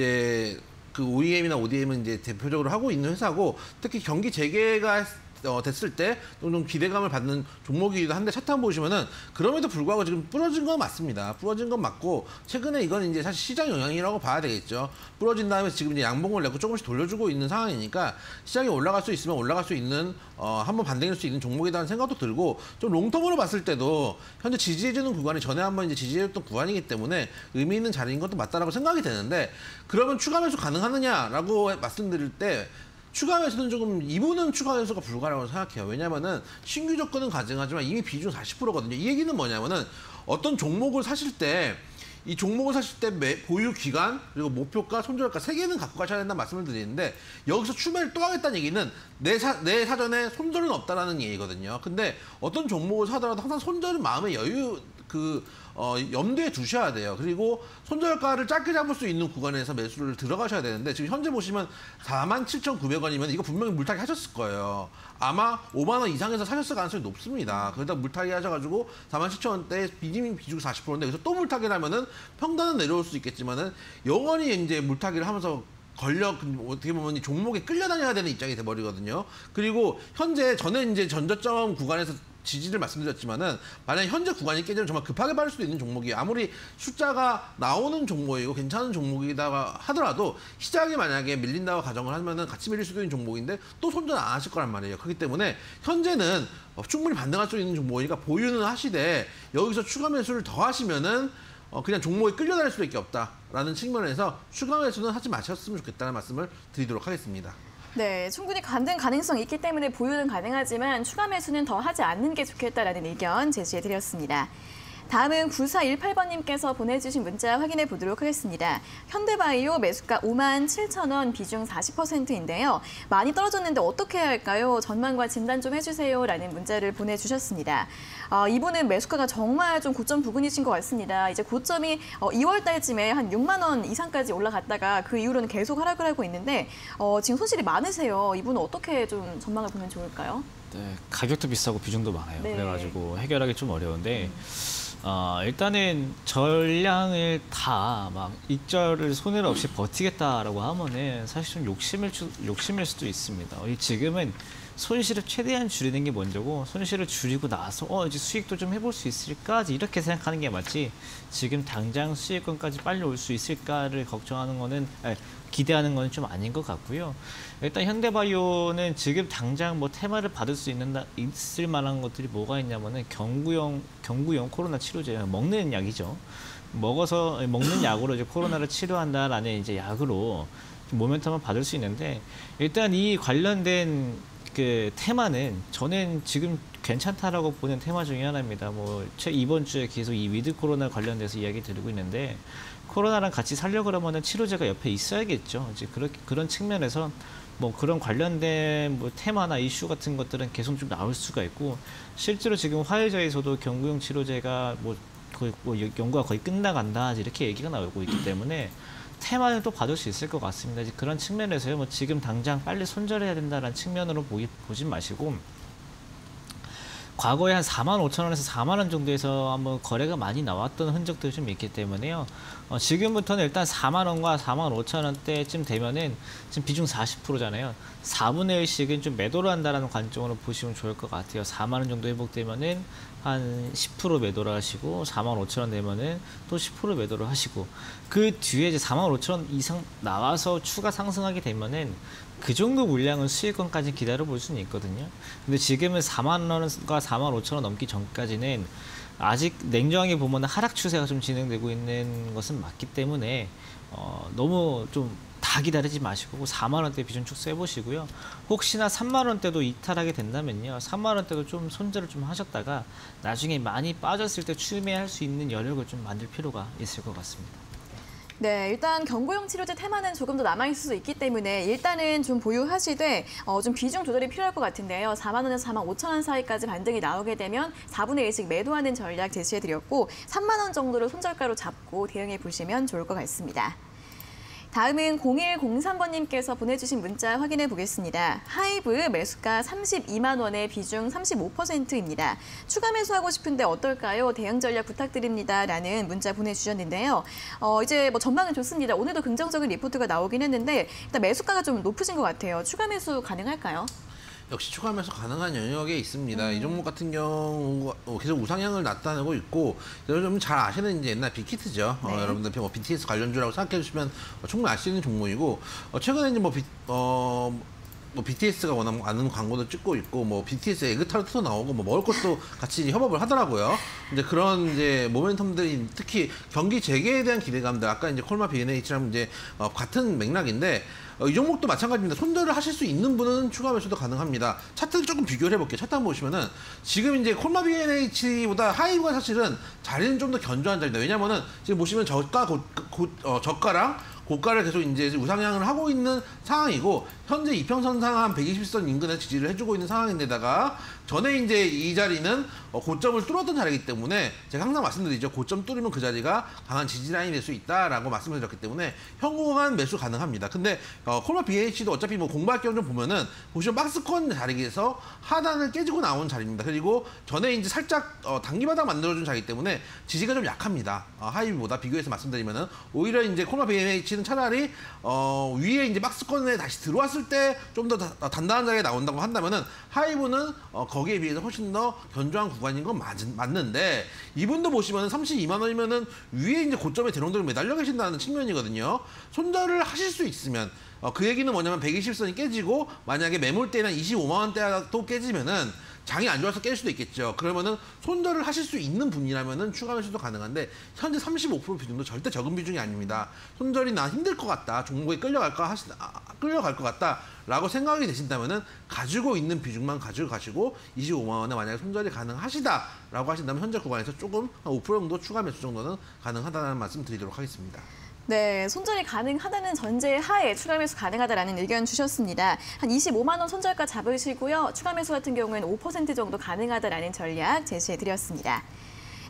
이제 그 오이엠이나 오디엠은 이제 대표적으로 하고 있는 회사고 특히 경기 재개가 어, 됐을 때 좀 기대감을 받는 종목이기도 한데 차트 한번 보시면은 그럼에도 불구하고 지금 부러진 건 맞습니다. 부러진 건 맞고 최근에 이건 이제 사실 시장 영향이라고 봐야 되겠죠. 부러진 다음에 지금 이제 양봉을 내고 조금씩 돌려주고 있는 상황이니까 시장이 올라갈 수 있으면 올라갈 수 있는 어, 한번 반등할 수 있는 종목이라는 생각도 들고 좀 롱텀으로 봤을 때도 현재 지지해주는 구간이 전에 한번 이제 지지해줬던 구간이기 때문에 의미 있는 자리인 것도 맞다라고 생각이 되는데 그러면 추가 매수 가능하느냐라고 말씀드릴 때 추가 매수는 조금 이분은 추가 매수가 불가라고 생각해요. 왜냐면은 신규 조건은 가능하지만 이미 비중 사십 퍼센트거든요. 이 얘기는 뭐냐면은 어떤 종목을 사실 때 이 종목을 사실 때 매, 보유 기간 그리고 목표가 손절가 세 개는 갖고 가셔야 된다는 말씀을 드리는데 여기서 추매를 또 하겠다는 얘기는 내, 사, 내 사전에 손절은 없다라는 얘기거든요. 근데 어떤 종목을 사더라도 항상 손절은 마음의 여유 그 어, 염두에 두셔야 돼요. 그리고 손절가를 짧게 잡을 수 있는 구간에서 매수를 들어가셔야 되는데 지금 현재 보시면 사만 칠천구백 원이면 이거 분명히 물타기 하셨을 거예요. 아마 오만 원 이상에서 사셨을 가능성이 높습니다. 그러다 물타기 하셔가지고 사만 칠천 원대 비중 비중 사십 퍼센트인데 여기서 또 물타기를 하면은 평단은 내려올 수 있겠지만은 영원히 이제 물타기를 하면서 걸려 어떻게 보면 이 종목에 끌려다녀야 되는 입장이 돼버리거든요. 그리고 현재 전에 이제 전저점 구간에서 지지를 말씀드렸지만은 만약 현재 구간이 깨지면 정말 급하게 빠질 수도 있는 종목이에요. 아무리 숫자가 나오는 종목이고 괜찮은 종목이다 하더라도 시장이 만약에 밀린다고 가정을 하면은 같이 밀릴 수도 있는 종목인데 또 손절 안 하실 거란 말이에요. 그렇기 때문에 현재는 충분히 반등할 수 있는 종목이니까 보유는 하시되 여기서 추가 매수를 더 하시면은 어 그냥 종목에 끌려다닐 수밖에 없다라는 측면에서 추가 매수는 하지 마셨으면 좋겠다는 말씀을 드리도록 하겠습니다. 네, 충분히 반등 가능성이 있기 때문에 보유는 가능하지만 추가 매수는 더 하지 않는 게 좋겠다라는 의견 제시해드렸습니다. 다음은 구사일팔 번님께서 보내주신 문자 확인해 보도록 하겠습니다. 현대바이오 매수가 오만 칠천 원 비중 사십 퍼센트인데요. 많이 떨어졌는데 어떻게 해야 할까요? 전망과 진단 좀 해주세요. 라는 문자를 보내주셨습니다. 어, 이분은 매수가가 정말 좀 고점 부근이신 것 같습니다. 이제 고점이 어, 이월 달쯤에 한 육만 원 이상까지 올라갔다가 그 이후로는 계속 하락을 하고 있는데 어, 지금 손실이 많으세요. 이분은 어떻게 좀 전망을 보면 좋을까요? 네, 가격도 비싸고 비중도 많아요. 네. 그래가지고 해결하기 좀 어려운데 음. 어, 일단은 전량을 다 막 익절을 손해를 없이 버티겠다라고 하면은 사실 좀 욕심일, 수, 욕심일 수도 있습니다. 지금은 손실을 최대한 줄이는 게 먼저고 손실을 줄이고 나서 어 이제 수익도 좀 해볼 수 있을까 이렇게 생각하는 게 맞지 지금 당장 수익권까지 빨리 올 수 있을까를 걱정하는 거는 아니, 기대하는 건 좀 아닌 것 같고요. 일단 현대바이오는 지금 당장 뭐 테마를 받을 수 있는 있을 만한 것들이 뭐가 있냐면은 경구용 경구용 코로나 치료제 먹는 약이죠. 먹어서 먹는 약으로 이제 코로나를 치료한다라는 이제 약으로 모멘텀을 받을 수 있는데 일단 이 관련된 그 테마는 저는 지금 괜찮다라고 보는 테마 중에 하나입니다. 뭐 최 이번 주에 계속 이 위드 코로나 관련돼서 이야기 드리고 있는데 코로나랑 같이 살려고 그러면은 치료제가 옆에 있어야겠죠. 이제 그런 그런 측면에서 뭐 그런 관련된 뭐 테마나 이슈 같은 것들은 계속 좀 나올 수가 있고 실제로 지금 화이자에서도 경구용 치료제가 뭐 거의 뭐 연구가 거의 끝나간다 이렇게 얘기가 나오고 있기 때문에 테마는 또 받을 수 있을 것 같습니다. 이제 그런 측면에서요. 뭐 지금 당장 빨리 손절해야 된다는 측면으로 보기, 보진 마시고 과거에 한 사만 오천 원에서 사만 원 정도에서 한번 거래가 많이 나왔던 흔적들이 좀 있기 때문에요. 어, 지금부터는 일단 사만 원과 사만 오천 원대쯤 되면은 지금 비중 사십 퍼센트잖아요. 사분의 일씩은 좀 매도를 한다라는 관점으로 보시면 좋을 것 같아요. 사만 원 정도 회복되면은 한 십 퍼센트 매도를 하시고 사만 오천 원 되면은 또 십 퍼센트 매도를 하시고 그 뒤에 이제 사만 오천 원 이상 나와서 추가 상승하게 되면은 그 정도 물량은 수익권까지 기다려 볼 수는 있거든요. 근데 지금은 사만 원과 사만 오천 원 넘기 전까지는 아직 냉정하게 보면 하락 추세가 좀 진행되고 있는 것은 맞기 때문에 어, 너무 좀 다 기다리지 마시고 사만 원대 비중 쭉 쐬보시고요. 혹시나 삼만 원대도 이탈하게 된다면요. 삼만 원대도 좀 손절을 좀 하셨다가 나중에 많이 빠졌을 때 추매할 수 있는 여력을 좀 만들 필요가 있을 것 같습니다. 네, 일단 경구용 치료제 테마는 조금 더 남아있을 수 있기 때문에 일단은 좀 보유하시되 어, 좀 비중 조절이 필요할 것 같은데요. 사만 원에서 사만 오천 원 사이까지 반등이 나오게 되면 사분의 일씩 매도하는 전략 제시해드렸고 삼만 원 정도를 손절가로 잡고 대응해 보시면 좋을 것 같습니다. 다음은 공일공삼 번님께서 보내주신 문자 확인해 보겠습니다. 하이브 매수가 삼십이만 원에 비중 삼십오 퍼센트입니다. 추가 매수하고 싶은데 어떨까요? 대응 전략 부탁드립니다. 라는 문자 보내주셨는데요. 어, 이제 뭐 전망은 좋습니다. 오늘도 긍정적인 리포트가 나오긴 했는데 일단 매수가가 좀 높으신 것 같아요. 추가 매수 가능할까요? 역시 추가 매수 가능한 영역에 있습니다. 음. 이 종목 같은 경우 계속 우상향을 나타내고 있고 여러분 잘 아시는 이제 옛날 빅히트죠. 네. 어, 여러분들 뭐 비티에스 관련주라고 생각해 주시면 충분히 알 수 있는 종목이고 어, 최근에 이제 뭐, 비, 어, 뭐 비티에스가 워낙 많은 광고도 찍고 있고 뭐 비티에스 에그타르트도 나오고 뭐 먹을 것도 같이 협업을 하더라고요. 이제 그런 이제 모멘텀들이 특히 경기 재개에 대한 기대감들 아까 이제 콜마 비엔에이치랑 이제 어, 같은 맥락인데. 어, 이 종목도 마찬가지입니다. 손절을 하실 수 있는 분은 추가 매수도 가능합니다. 차트를 조금 비교를 해볼게요. 차트 한번 보시면은 지금 이제 콜마 비엔에이치보다 하이브가 사실은 자리는 좀 더 견조한 자리입니다. 왜냐면은 지금 보시면 저가, 고, 고, 어, 저가랑 고가를 계속 이제 우상향을 하고 있는 상황이고 현재 이평선상 한 백이십 선 인근에 지지를 해주고 있는 상황인데다가 전에 이제 이 자리는 고점을 뚫었던 자리이기 때문에 제가 항상 말씀드리죠. 고점 뚫으면 그 자리가 강한 지지 라인이 될 수 있다라고 말씀을 드렸기 때문에 현공한 매수 가능합니다. 근데 어, 콜마 비엔에이치도 어차피 뭐 공부할 겸 좀 보면은 보시면 박스권 자리에서 하단을 깨지고 나온 자리입니다. 그리고 전에 이제 살짝 어, 단기바닥 만들어준 자리이기 때문에 지지가 좀 약합니다. 어, 하이브보다 비교해서 말씀드리면은 오히려 이제 콜마 비엔에이치는 차라리 어, 위에 이제 박스권에 다시 들어왔을 때 좀 더 단단한 자리에 나온다고 한다면은 하이브는 어, 거기에 비해서 훨씬 더 견조한 구간인 건 맞, 맞는데 이분도 보시면 삼십이만 원이면은 위에 이제 고점에 대롱대롱 매달려 계신다는 측면이거든요. 손절을 하실 수 있으면 어, 그 얘기는 뭐냐면 백이십 선이 깨지고 만약에 매물대나 이십오만 원대도 깨지면은 장이 안 좋아서 깰 수도 있겠죠. 그러면은 손절을 하실 수 있는 분이라면은 추가 매수도 가능한데 현재 삼십오 퍼센트 비중도 절대 적은 비중이 아닙니다. 손절이 나 힘들 것 같다. 종목에 끌려갈까 하시, 아, 끌려갈 것 같다라고 생각이 되신다면은 가지고 있는 비중만 가지고 가시고 이십오만 원에 만약에 손절이 가능하시다라고 하신다면 현재 구간에서 조금 한 오 퍼센트 정도 추가 매수 정도는 가능하다는 말씀 드리도록 하겠습니다. 네, 손절이 가능하다는 전제 하에 추가 매수 가능하다라는 의견 주셨습니다. 한 이십오만 원 손절가 잡으시고요. 추가 매수 같은 경우에는 오 퍼센트 정도 가능하다라는 전략 제시해드렸습니다.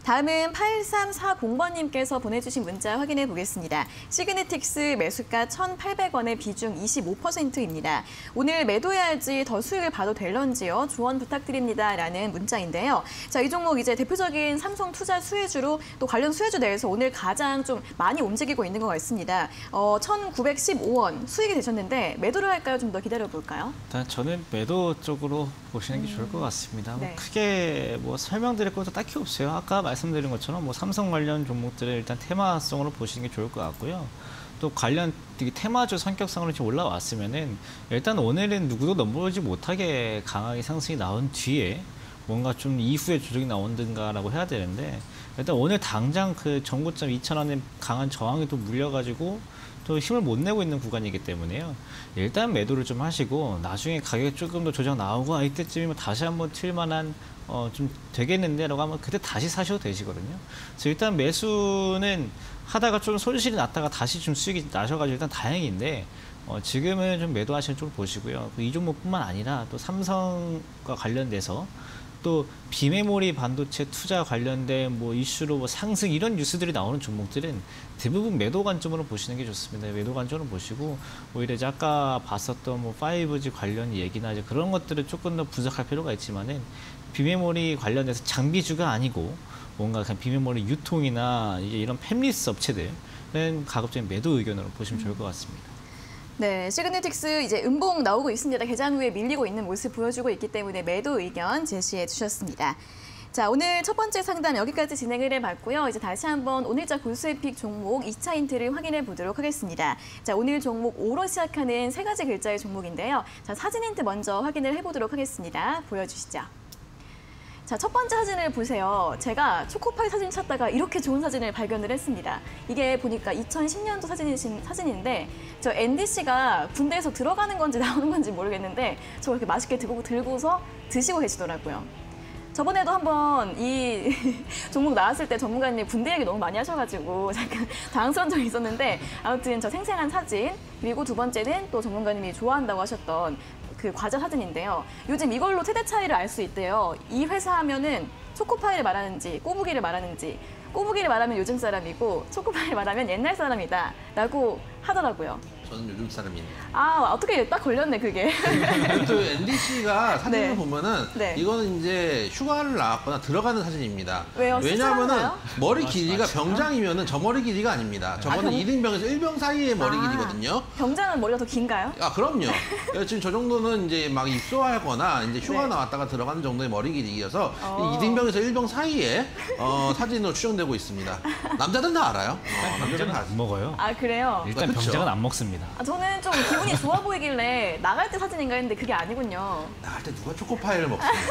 다음은 팔삼사공 번님께서 보내주신 문자 확인해 보겠습니다. 시그네틱스 매수가 천팔백 원의 비중 이십오 퍼센트입니다. 오늘 매도해야지 더 수익을 봐도 될런지요? 조언 부탁드립니다. 라는 문자인데요. 자, 이 종목 이제 대표적인 삼성 투자 수혜주로 또 관련 수혜주 내에서 오늘 가장 좀 많이 움직이고 있는 것 같습니다. 어, 천구백십오 원 수익이 되셨는데 매도를 할까요? 좀 더 기다려볼까요? 일단 저는 매도 쪽으로 보시는 게 좋을 것 같습니다. 네. 뭐 크게 뭐 설명드릴 것도 딱히 없어요. 아까 말씀드린 것처럼 뭐 삼성 관련 종목들을 일단 테마성으로 보시는 게 좋을 것 같고요. 또 관련 되게 테마주 성격상으로 지금 올라왔으면은 일단 오늘은 누구도 넘보지 못하게 강하게 상승이 나온 뒤에 뭔가 좀 이후에 조정이 나온든가라고 해야 되는데 일단 오늘 당장 그 전고점 이천 원에 강한 저항이 또 물려가지고 또 힘을 못 내고 있는 구간이기 때문에요. 일단 매도를 좀 하시고 나중에 가격이 조금 더 조정 나오고 아, 이때쯤이면 다시 한번 튈만한 어, 좀 되겠는데라고 하면 그때 다시 사셔도 되시거든요. 그래서 일단 매수는 하다가 좀 손실이 났다가 다시 좀 수익이 나셔가지고 일단 다행인데 어, 지금은 좀 매도하시는 쪽을 보시고요. 이 종목뿐만 아니라 또 삼성과 관련돼서 또 비메모리 반도체 투자 관련된 뭐 이슈로 뭐 상승 이런 뉴스들이 나오는 종목들은 대부분 매도 관점으로 보시는 게 좋습니다. 매도 관점으로 보시고 오히려 이제 아까 봤었던 뭐 파이브지 관련 얘기나 이제 그런 것들을 조금 더 분석할 필요가 있지만은 비메모리 관련해서 장비주가 아니고 뭔가 그냥 비메모리 유통이나 이제 이런 팹리스 업체들은 가급적인 매도 의견으로 보시면 좋을 것 같습니다. 네, 시그네틱스 이제 음봉 나오고 있습니다. 개장 후에 밀리고 있는 모습 보여주고 있기 때문에 매도 의견 제시해 주셨습니다. 자, 오늘 첫 번째 상담 여기까지 진행을 해봤고요. 이제 다시 한번 오늘자 골수의 픽 종목 이 차 힌트를 확인해 보도록 하겠습니다. 자, 오늘 종목 오로 시작하는 세 가지 글자의 종목인데요. 자, 사진 힌트 먼저 확인을 해보도록 하겠습니다. 보여주시죠. 자, 첫 번째 사진을 보세요. 제가 초코파이 사진 찾다가 이렇게 좋은 사진을 발견을 했습니다. 이게 보니까 이천십 년도 사진이신 사진인데 저 앤디 씨가 군대에서 들어가는 건지 나오는 건지 모르겠는데 저걸 이렇게 맛있게 들고 들고서 드시고 계시더라고요. 저번에도 한번 이 종목 나왔을 때 전문가님이 군대 얘기 너무 많이 하셔가지고 잠깐 당황스러운 적이 있었는데 아무튼 저 생생한 사진 그리고 두 번째는 또 전문가님이 좋아한다고 하셨던 그 과자 사진인데요. 요즘 이걸로 세대 차이를 알 수 있대요. 이 회사 하면은 초코파이를 말하는지 꼬부기를 말하는지 꼬부기를 말하면 요즘 사람이고 초코파이를 말하면 옛날 사람이다 라고 하더라고요. 저는 요즘 사람입니다. 아, 어떻게 딱 걸렸네, 그게. 또 앤디 씨가 사진을 네. 보면은 네. 이거는 이제 휴가를 나왔거나 들어가는 사진입니다. 왜요? 왜냐하면은 씁쓸한가요? 머리 맞아, 길이가 맞아. 병장이면은 저 머리 길이가 아닙니다. 저거는 병- 이 등병에서 일 병 사이의 머리 아, 길이거든요. 병장은 머리가 더 긴가요? 아, 그럼요. 지금 저 정도는 이제 막 입소하거나 이제 휴가 네. 나왔다가 들어가는 정도의 머리 길이여서 어. 이 등병에서 일 병 사이에 어, 사진으로 추정되고 있습니다. 남자들은 다 알아요. 어, 남자들은 다 안 먹어요. 아, 그래요? 일단 그쵸? 병장은 안 먹습니다. 아, 저는 좀 기분이 좋아 보이길래 나갈 때 사진인가 했는데 그게 아니군요. 나갈 때 누가 초코파이를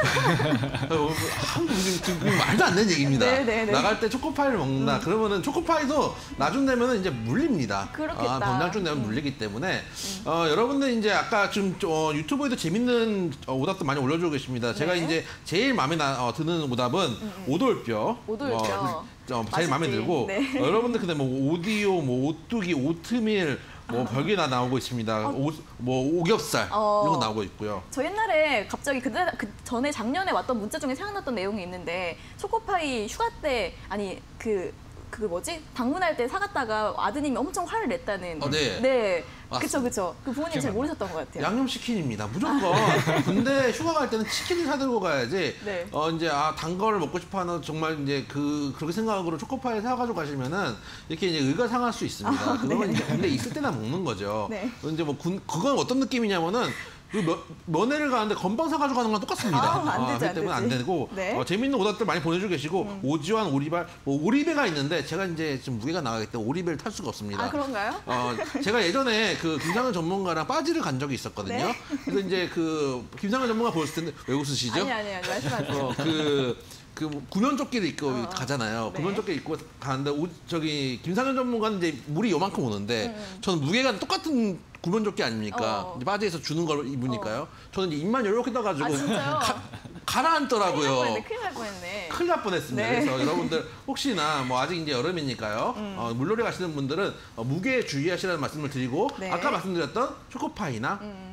먹습니까? 어, 한국 지금 그게 말도 안 되는 얘기입니다. 네, 네, 네. 나갈 때 초코파이를 먹는다. 그러면은 초코파이도 나중 되면은 이제 물립니다. 그렇겠다. 아, 병장쯤 되면 물리기 때문에 어, 여러분들 이제 아까 지금 어, 유튜브에도 재밌는 어, 오답도 많이 올려주고 계십니다. 제가 네. 이제 제일 마음에 나, 어, 드는 오답은 오돌뼈. 오돌뼈. 어, 어, 제일 맛있지. 마음에 들고 네. 어, 여러분들 근데 뭐 오디오, 뭐 오뚜기, 오트밀 뭐 별게 다 나오고 있습니다. 오, 뭐 오겹살 어. 이런 거 나오고 있고요. 저 옛날에 갑자기 그때 그 전에 작년에 왔던 문자 중에 생각났던 내용이 있는데 초코파이 휴가 때 아니 그 그 뭐지 방문할 때 사갔다가 아드님이 엄청 화를 냈다는. 어, 네. 네. 맞습니다. 그쵸 그쵸. 그 부모님 잘 모르셨던 것 같아요. 양념치킨입니다. 무조건. 근데 휴가 갈 때는 치킨을 사들고 가야지. 네. 어, 이제, 아, 단 거를 먹고 싶어 하는 정말 이제 그, 그렇게 생각으로 초코파이 사가지고 가시면은 이렇게 이제 의가 상할 수 있습니다. 아, 그러면 네. 이제 군대 있을 때나 먹는 거죠. 네. 이제 뭐 군, 그건 어떤 느낌이냐면은 그 며, 면회를 가는데 건빵 사가지고 가는 거랑 똑같습니다. 아, 안 되지, 그렇기 안 때문에 안 되지. 되고 네. 어, 재밌는 오답들 많이 보내주고 계시고 오지환, 오리발, 뭐 오리배가 있는데 제가 이제 지금 무게가 나가기 때문에 오리배를 탈 수가 없습니다. 아, 그런가요? 어, 제가 예전에 그 김상현 전문가랑 빠지를 간 적이 있었거든요. 네. 그래서 이제 그 김상현 전문가 보였을 텐데 왜 웃으시죠? 아니 아니 아니 말씀하세요. 어, 그, 그 구면조끼를 입고 어. 가잖아요. 네. 구면조끼 입고 가는데 오, 저기 김상현 전문가는 이제 물이 요만큼 오는데 저는 무게가 똑같은 구면조끼 아닙니까? 어. 이제 바지에서 주는 걸 입으니까요. 저는 이제 입만 이렇게 떠가지고 아, 진짜요? 가, 가라앉더라고요. 큰일 날 뻔했네. 큰일 날 뻔했네. 큰일 날 뻔했습니다. 네. 그래서 여러분들 혹시나 뭐 아직 이제 여름이니까요. 어, 물놀이 가시는 분들은 어, 무게에 주의하시라는 말씀을 드리고 네. 아까 말씀드렸던 초코파이나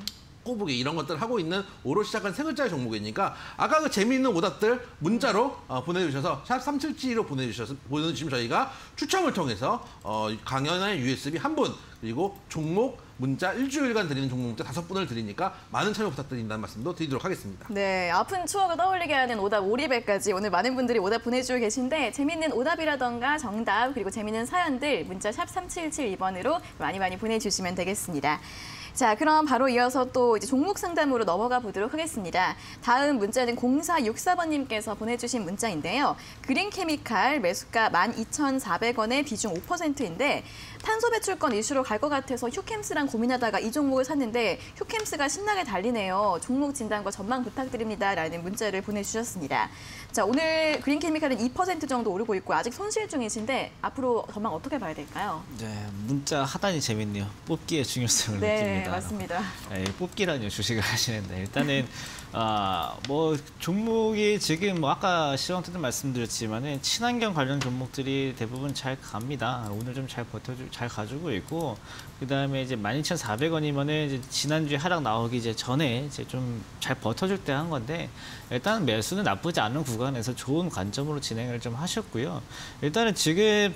꼬부기 이런 것들 하고 있는 오로 시작한 세 글자의 종목이니까 아까 그 재미있는 오답들 문자로 어, 보내주셔서 샵 삼칠칠이로 보내주셔서 보내주시면 저희가 추첨을 통해서 어, 강연의 유에스비 한 분 그리고 종목 문자 일주일간 드리는 종목 문자 다섯 분을 드리니까 많은 참여 부탁드린다는 말씀도 드리도록 하겠습니다. 네, 아픈 추억을 떠올리게 하는 오답 오리배까지 오늘 많은 분들이 오답 보내주고 계신데 재밌는 오답이라던가 정답 그리고 재밌는 사연들 문자 샵 삼칠칠이 번으로 많이 많이 보내주시면 되겠습니다. 자, 그럼 바로 이어서 또 이제 종목 상담으로 넘어가 보도록 하겠습니다. 다음 문자는 공사육사 번님께서 보내주신 문자인데요. 그린케미칼 매수가 만 이천사백 원에 비중 오 퍼센트인데 탄소 배출권 이슈로 갈 것 같아서 휴캠스랑 고민하다가 이 종목을 샀는데 휴캠스가 신나게 달리네요. 종목 진단과 전망 부탁드립니다. 라는 문자를 보내주셨습니다. 자, 오늘 그린케미칼은 이 퍼센트 정도 오르고 있고 아직 손실 중이신데 앞으로 전망 어떻게 봐야 될까요? 네, 문자 하단이 재밌네요. 뽑기의 중요성을 네, 느낍니다. 맞습니다. 네, 뽑기라뇨 주식을 하시는데 일단은 아, 뭐 종목이 지금 뭐 아까 시황 때도 말씀드렸지만은 친환경 관련 종목들이 대부분 잘 갑니다. 오늘 좀 잘 버텨주 잘 가지고 있고 그다음에 이제 만 이천사백 원이면은 이제 지난주에 하락 나오기 이제 전에 이제 좀 잘 버텨줄 때 한 건데 일단 매수는 나쁘지 않은 구간에서 좋은 관점으로 진행을 좀 하셨고요. 일단은 지금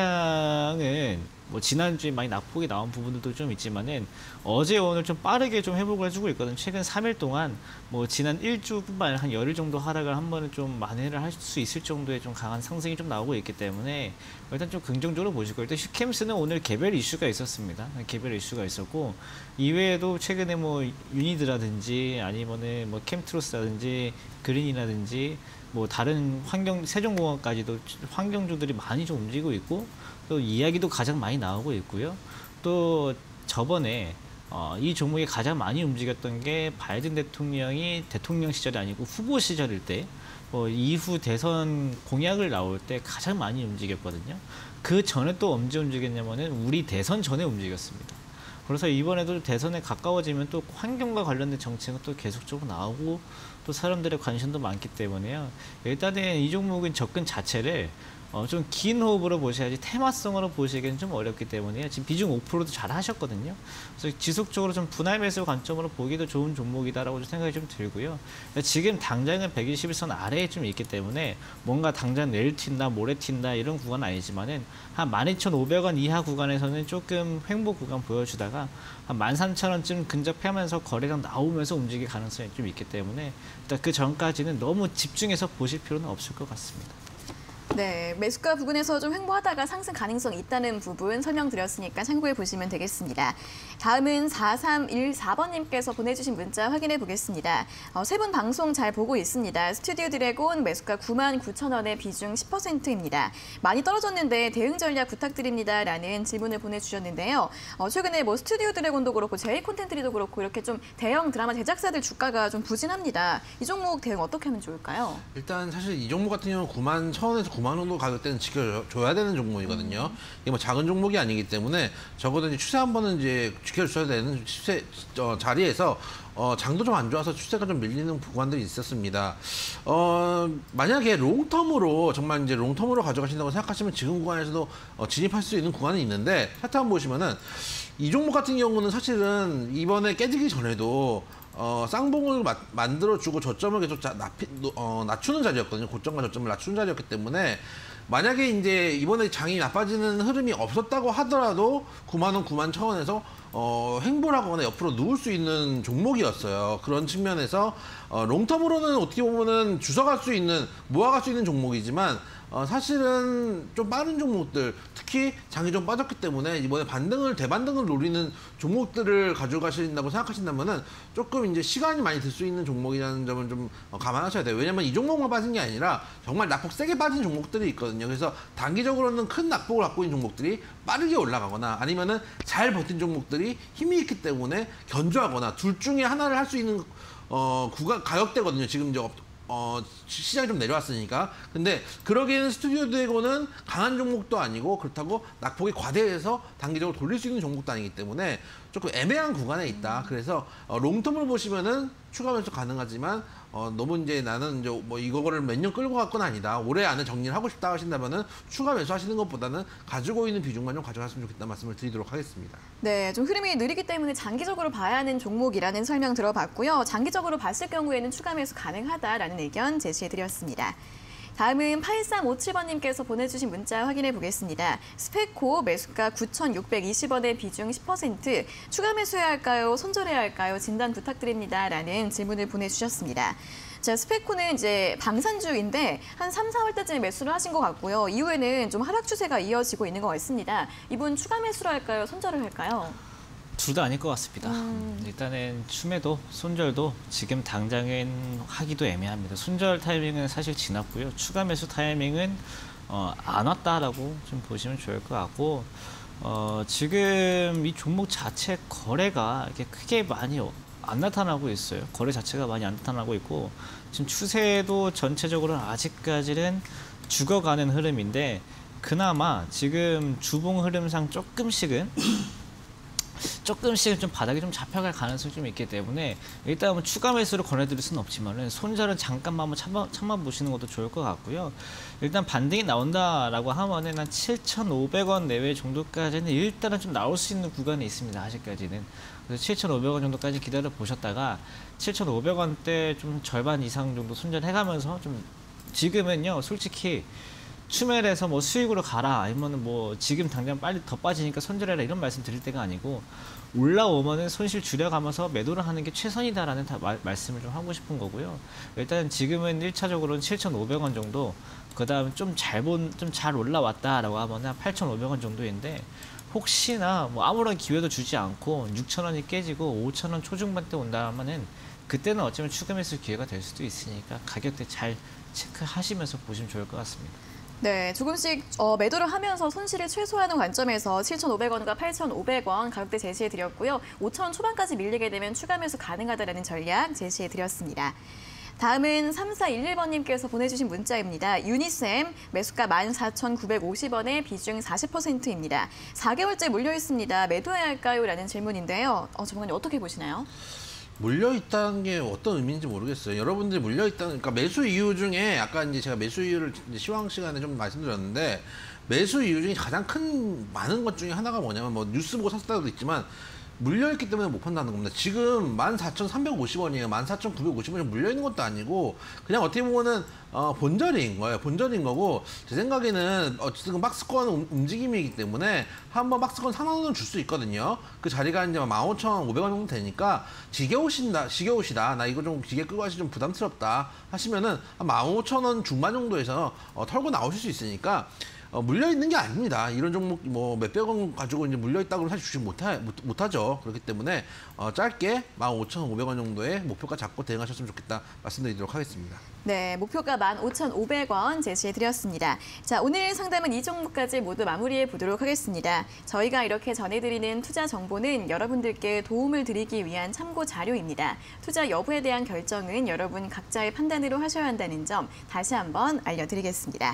당장은 뭐 지난주에 많이 낙폭이 나온 부분들도 좀 있지만은 어제 오늘 좀 빠르게 좀 회복을 해주고 있거든요. 최근 삼 일 동안 뭐 지난 일 주뿐만 아니라 한 열흘 정도 하락을 한 번은 좀 만회를 할 수 있을 정도의 좀 강한 상승이 좀 나오고 있기 때문에 일단 좀 긍정적으로 보시고 일단 휴캠스는 오늘 개별 이슈가 있었습니다. 개별 이슈가 있었고 이외에도 최근에 뭐 유니드라든지 아니면은 뭐 캠트로스라든지 그린이라든지 뭐 다른 환경 세종공원까지도 환경주들이 많이 좀 움직이고 있고 또 이야기도 가장 많이 나오고 있고요. 또 저번에 어, 이 종목이 가장 많이 움직였던 게 바이든 대통령이 대통령 시절이 아니고 후보 시절일 때 뭐 이후 대선 공약을 나올 때 가장 많이 움직였거든요. 그 전에 또 언제 움직였냐면은 우리 대선 전에 움직였습니다. 그래서 이번에도 대선에 가까워지면 또 환경과 관련된 정책은 또 계속적으로 나오고 또 사람들의 관심도 많기 때문에요. 일단은 이 종목은 접근 자체를 어, 좀 긴 호흡으로 보셔야지 테마성으로 보시기엔 좀 어렵기 때문에 지금 비중 오 퍼센트도 잘 하셨거든요. 그래서 지속적으로 좀 분할 매수 관점으로 보기도 좋은 종목이다라고 생각이 좀 들고요. 지금 당장은 백이십일 선 아래에 좀 있기 때문에 뭔가 당장 내일 튄다, 모레 튄다 이런 구간은 아니지만은 한 만 이천오백 원 이하 구간에서는 조금 횡보 구간 보여주다가 한 만 삼천 원쯤 근접하면서 거래량 나오면서 움직일 가능성이 좀 있기 때문에 일단 그 전까지는 너무 집중해서 보실 필요는 없을 것 같습니다. 네, 매수가 부근에서 좀 횡보하다가 상승 가능성이 있다는 부분 설명드렸으니까 참고해 보시면 되겠습니다. 다음은 사삼일사 번님께서 보내주신 문자 확인해 보겠습니다. 어, 세 분 방송 잘 보고 있습니다. 스튜디오 드래곤 매수가 구만 구천 원의 비중 십 퍼센트입니다. 많이 떨어졌는데 대응 전략 부탁드립니다. 라는 질문을 보내주셨는데요. 어, 최근에 뭐 스튜디오 드래곤도 그렇고 제이 콘텐츠리도 그렇고 이렇게 좀 대형 드라마 제작사들 주가가 좀 부진합니다. 이 종목 대응 어떻게 하면 좋을까요? 일단 사실 이 종목 같은 경우는 구만 천 원에서 구만 원 정도 가격대는 지켜줘야 되는 종목이거든요. 이게 뭐 작은 종목이 아니기 때문에 적어도 이제 추세 한 번은 이제 지켜줘야 되는 추세 어, 자리에서 어, 장도 좀 안 좋아서 추세가 좀 밀리는 구간들이 있었습니다. 어, 만약에 롱텀으로 정말 이제 롱텀으로 가져가신다고 생각하시면 지금 구간에서도 어, 진입할 수 있는 구간이 있는데 차트 한번 보시면은 이 종목 같은 경우는 사실은 이번에 깨지기 전에도 어, 쌍봉을 마, 만들어주고 저점을 계속 자, 낮, 어, 낮추는 자리였거든요. 고점과 저점을 낮추는 자리였기 때문에 만약에 이제 이번에 장이 나빠지는 흐름이 없었다고 하더라도 구만 원, 구만 천 원에서 어, 횡보를 하거나 옆으로 누울 수 있는 종목이었어요. 그런 측면에서 어, 롱텀으로는 어떻게 보면은 주워갈 수 있는, 모아갈 수 있는 종목이지만 어, 사실은 좀 빠른 종목들, 특히 장이 좀 빠졌기 때문에 이번에 반등을, 대반등을 노리는 종목들을 가져가신다고 생각하신다면은 조금 이제 시간이 많이 들 수 있는 종목이라는 점을 좀 어, 감안하셔야 돼요. 왜냐면 이 종목만 빠진 게 아니라 정말 낙폭 세게 빠진 종목들이 있거든요. 그래서 단기적으로는 큰 낙폭을 갖고 있는 종목들이 빠르게 올라가거나 아니면은 잘 버틴 종목들이 힘이 있기 때문에 견조하거나 둘 중에 하나를 할 수 있는 어, 구간, 가격대거든요. 지금 이제 어, 시장이 좀 내려왔으니까. 근데 그러기에는 스튜디오 드래곤은 강한 종목도 아니고 그렇다고 낙폭이 과대해서 단기적으로 돌릴 수 있는 종목도 아니기 때문에 조금 애매한 구간에 있다. 그래서 어, 롱텀을 보시면은 추가 매수 가능하지만 어, 너무 이제 나는 이제 뭐 이거를 몇 년 끌고 갈 건 아니다. 올해 안에 정리를 하고 싶다 하신다면은 추가 매수하시는 것보다는 가지고 있는 비중만 좀 가져갔으면 좋겠다 말씀을 드리도록 하겠습니다. 네, 좀 흐름이 느리기 때문에 장기적으로 봐야 하는 종목이라는 설명 들어봤고요. 장기적으로 봤을 경우에는 추가 매수 가능하다라는 의견 제시해드렸습니다. 다음은 팔삼오칠 번님께서 보내주신 문자 확인해 보겠습니다. 스페코 매수가 구천육백이십 원의 비중 십 퍼센트, 추가 매수해야 할까요? 손절해야 할까요? 진단 부탁드립니다. 라는 질문을 보내주셨습니다. 자, 스페코는 이제 방산주인데 한 삼, 사월 때쯤에 매수를 하신 것 같고요. 이후에는 좀 하락 추세가 이어지고 있는 것 같습니다. 이분 추가 매수를 할까요? 손절을 할까요? 둘 다 아닐 것 같습니다. 음. 일단은 추매도 손절도 지금 당장은 하기도 애매합니다. 손절 타이밍은 사실 지났고요. 추가 매수 타이밍은 어, 안 왔다라고 좀 보시면 좋을 것 같고, 어, 지금 이 종목 자체 거래가 이렇게 크게 많이 안 나타나고 있어요. 거래 자체가 많이 안 나타나고 있고, 지금 추세도 전체적으로는 아직까지는 죽어가는 흐름인데, 그나마 지금 주봉 흐름상 조금씩은 조금씩 좀 바닥이 좀 잡혀갈 가능성이 좀 있기 때문에 일단 뭐 추가 매수를 권해드릴 수는 없지만은 손절은 잠깐만 한번 참아, 참아 보시는 것도 좋을 것 같고요. 일단 반등이 나온다라고 하면은 한 칠천오백 원 내외 정도까지는 일단은 좀 나올 수 있는 구간이 있습니다. 아직까지는. 그래서 칠천오백 원 정도까지 기다려 보셨다가 칠천오백 원대 좀 절반 이상 정도 손절해가면서 좀 지금은요, 솔직히 추매를 해서 뭐 수익으로 가라, 아니면 뭐 지금 당장 빨리 더 빠지니까 손절해라, 이런 말씀 드릴 때가 아니고, 올라오면은 손실 줄여가면서 매도를 하는 게 최선이다라는 다 말, 말씀을 좀 하고 싶은 거고요. 일단 지금은 일 차적으로는 칠천오백 원 정도, 그 다음 좀 잘 본, 좀 잘 올라왔다라고 하면 팔천오백 원 정도인데, 혹시나 뭐 아무런 기회도 주지 않고 육천 원이 깨지고 오천 원 초중반대 온다 하면은 그때는 어쩌면 추가 매수 기회가 될 수도 있으니까 가격대 잘 체크하시면서 보시면 좋을 것 같습니다. 네, 조금씩 어, 매도를 하면서 손실을 최소화하는 관점에서 칠천오백 원과 팔천오백 원 가격대 제시해드렸고요. 오천 원 초반까지 밀리게 되면 추가 매수 가능하다라는 전략 제시해드렸습니다. 다음은 삼사일일 번님께서 보내주신 문자입니다. 유니셈 매수가 만 사천 구백오십 원에 비중 사십 퍼센트입니다. 사 개월째 물려 있습니다. 매도해야 할까요? 라는 질문인데요. 어, 전문가님 어떻게 보시나요? 물려있다는 게 어떤 의미인지 모르겠어요. 여러분들이 물려있다는, 그러니까 매수 이유 중에 아까 이제 제가 매수 이유를 이제 시황 시간에 좀 말씀드렸는데, 매수 이유 중에 가장 큰 많은 것 중에 하나가 뭐냐면, 뭐 뉴스 보고 샀다고도 있지만 물려있기 때문에 못 판다는 겁니다. 지금 만 사천 삼백오십 원이에요. 만 사천 구백오십 원이 물려있는 것도 아니고 그냥 어떻게 보면은 어, 본전인 거예요. 본전인 거고, 제 생각에는 어쨌든 박스권 움직임이기 때문에 한번 박스권 삼만 원은 줄 수 있거든요. 그 자리가 이제 만 오천 오백 원 정도 되니까 지겨우신다, 지겨우시다, 나 이거 좀 기계 끄고 하시 좀 부담스럽다 하시면은 한 만 오천 원 중반 정도에서 어, 털고 나오실 수 있으니까 어, 물려있는 게 아닙니다. 이런 종목 뭐 몇백 원 가지고 이제 물려있다고 사실 주식 못하, 못, 못하죠. 그렇기 때문에 어, 짧게 만 오천 오백 원 정도의 목표가 잡고 대응하셨으면 좋겠다 말씀드리도록 하겠습니다. 네, 목표가 만 오천 오백 원 제시해드렸습니다. 자, 오늘 상담은 이 종목까지 모두 마무리해 보도록 하겠습니다. 저희가 이렇게 전해드리는 투자 정보는 여러분들께 도움을 드리기 위한 참고 자료입니다. 투자 여부에 대한 결정은 여러분 각자의 판단으로 하셔야 한다는 점 다시 한번 알려드리겠습니다.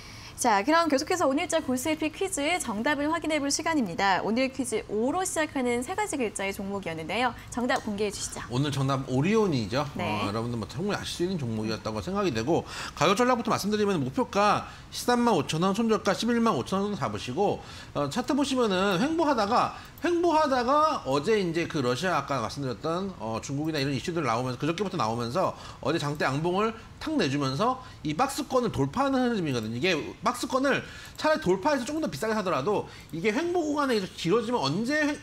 자, 그럼 계속해서 오늘자 골수에피 퀴즈의 정답을 확인해 볼 시간입니다. 오늘 퀴즈 오로 시작하는 세 가지 글자의 종목이었는데요. 정답 공개해 주시죠. 오늘 정답 오리온이죠. 네. 어, 여러분들 뭐 충분히 아실 수 있는 종목이었다고 생각이 되고, 가격 전략부터 말씀드리면 목표가 십삼만 오천 원, 손절가 십일만 오천 원 정도 잡으시고, 어, 차트 보시면은 횡보하다가 횡보하다가 어제 이제 그 러시아 아까 말씀드렸던 어, 중국이나 이런 이슈들 나오면서, 그저께부터 나오면서 어제 장대 양봉을 탁 내주면서 이 박스권을 돌파하는 흐름이거든요. 이게 박스권을 차라리 돌파해서 조금 더 비싸게 사더라도 이게 횡보 구간에 길어지면 언제 횡,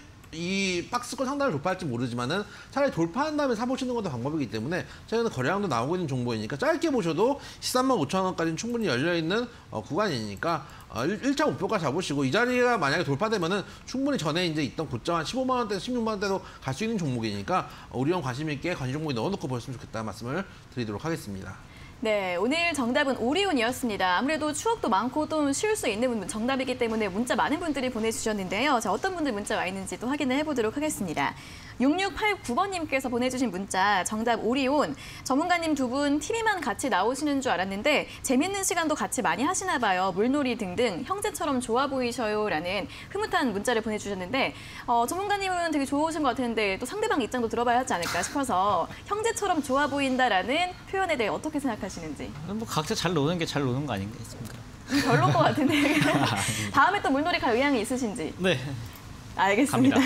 이 박스권 상단을 돌파할지 모르지만은 차라리 돌파한 다음에 사보시는 것도 방법이기 때문에, 저희는 거래량도 나오고 있는 정보이니까 짧게 보셔도 십삼만 오천 원까지는 충분히 열려있는 어, 구간이니까 어, 일 차 목표가 잡으시고, 이 자리가 만약에 돌파되면은 충분히 전에 이제 있던 고점 한 십오만 원대, 십육만 원대도 갈 수 있는 종목이니까 오리온 관심 있게 관심 종목에 넣어놓고 보셨으면 좋겠다는 말씀을 드리도록 하겠습니다. 네, 오늘 정답은 오리온이었습니다. 아무래도 추억도 많고 또 쉴 수 있는 정답이기 때문에 문자 많은 분들이 보내주셨는데요. 자, 어떤 분들 문자 와 있는지 또 확인을 해보도록 하겠습니다. 육육팔구 번님께서 보내주신 문자 정답 오리온. 전문가님 두 분 티비만 같이 나오시는 줄 알았는데 재밌는 시간도 같이 많이 하시나 봐요. 물놀이 등등 형제처럼 좋아 보이셔요 라는 흐뭇한 문자를 보내주셨는데 어, 전문가님은 되게 좋으신 것 같은데 또 상대방 입장도 들어봐야 하지 않을까 싶어서 형제처럼 좋아 보인다라는 표현에 대해 어떻게 생각하시는지. 뭐 각자 잘 노는 게 잘 노는 거 아닌겠습니까? 음, 별로인 것 같은데. 다음에 또 물놀이 갈 의향이 있으신지. 네. 알겠습니다.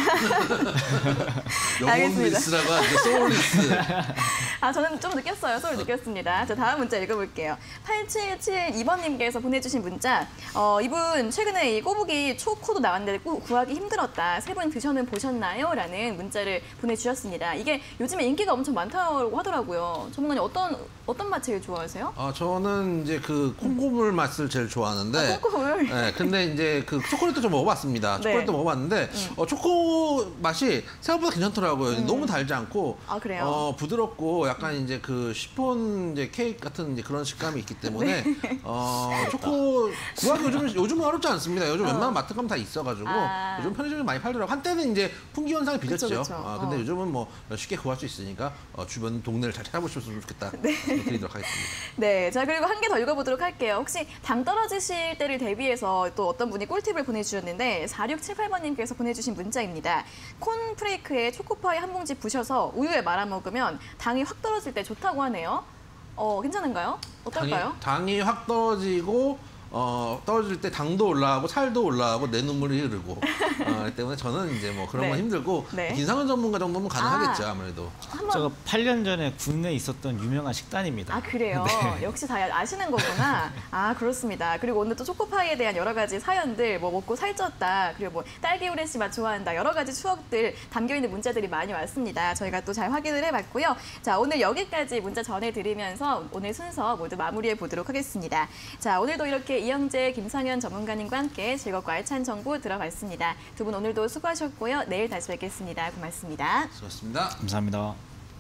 영혼리스라고 하죠. 소울리스. 아, 저는 좀 느꼈어요. 소울 느꼈습니다. 자, 다음 문자 읽어볼게요. 팔칠칠이 번님께서 보내주신 문자. 어, 이분 최근에 이 꼬부기 초코도 나왔는데 구- 구하기 힘들었다. 세 분 드셔는 보셨나요? 라는 문자를 보내주셨습니다. 이게 요즘에 인기가 엄청 많다고 하더라고요. 전문가님 어떤 어떤 맛 제일 좋아하세요? 아, 저는 이제 그 콩고물 맛을 제일 좋아하는데. 아, 콩고물? 네, 근데 이제 그 초콜릿도 좀 먹어봤습니다. 네. 초콜릿도 먹어봤는데 어, 초코 맛이 생각보다 괜찮더라고요. 너무 달지 않고. 아, 그래요? 어, 부드럽고 약간 이제 그 시폰 이제 케이크 같은 이제 그런 식감이 있기 때문에 어, 초코 구하기 요즘 요즘은 어렵지 않습니다. 요즘 웬만한 마트 가면 다 있어가지고 아. 요즘 편의점에 많이 팔더라고. 한때는 이제 풍기 현상이 빚었죠. 그쵸, 그쵸. 아, 근데 어. 요즘은 뭐 쉽게 구할 수 있으니까 어, 주변 동네를 잘 찾아보셨으면 좋겠다. 드리도록 하겠습니다. 네, 자 그리고 한 개 더 읽어보도록 할게요. 혹시 당 떨어지실 때를 대비해서 또 어떤 분이 꿀팁을 보내주셨는데 사육칠팔 번님께서 보내주신 문자입니다. 콘프레이크에 초코파이 한 봉지 부셔서 우유에 말아 먹으면 당이 확 떨어질 때 좋다고 하네요. 어, 괜찮은가요? 어떨까요? 당이, 당이 확 떨어지고 어, 떨어질 때 당도 올라가고 살도 올라가고 내 눈물이 흐르고 어, 그렇기 때문에 저는 이제 뭐 그런 네. 건 힘들고 네. 김상은 전문가 정도면 가능하겠죠. 아. 아무래도. 한번 제가 팔 년 전에 국내에 있었던 유명한 식단입니다. 아, 그래요? 네. 역시 다 아시는 거구나. 아, 그렇습니다. 그리고 오늘 또 초코파이에 대한 여러 가지 사연들, 뭐 먹고 살쪘다, 그리고 뭐 딸기 오렌지 맛 좋아한다, 여러 가지 추억들 담겨있는 문자들이 많이 왔습니다. 저희가 또 잘 확인을 해봤고요. 자, 오늘 여기까지 문자 전해드리면서 오늘 순서 모두 마무리해 보도록 하겠습니다. 자, 오늘도 이렇게 이영재, 김상현 전문가님과 함께 즐겁고 알찬 정보 들어봤습니다. 두 분 오늘도 수고하셨고요. 내일 다시 뵙겠습니다. 고맙습니다. 수고하셨습니다. 감사합니다.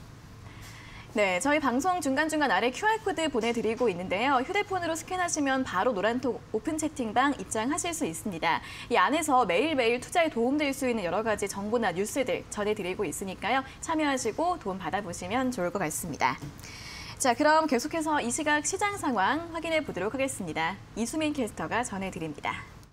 네, 저희 방송 중간중간 아래 큐알코드 보내드리고 있는데요. 휴대폰으로 스캔하시면 바로 노란톡 오픈 채팅방 입장하실 수 있습니다. 이 안에서 매일매일 투자에 도움될 수 있는 여러 가지 정보나 뉴스들 전해드리고 있으니까요. 참여하시고 도움 받아보시면 좋을 것 같습니다. 자, 그럼 계속해서 이 시각 시장 상황 확인해 보도록 하겠습니다. 이수민 캐스터가 전해드립니다.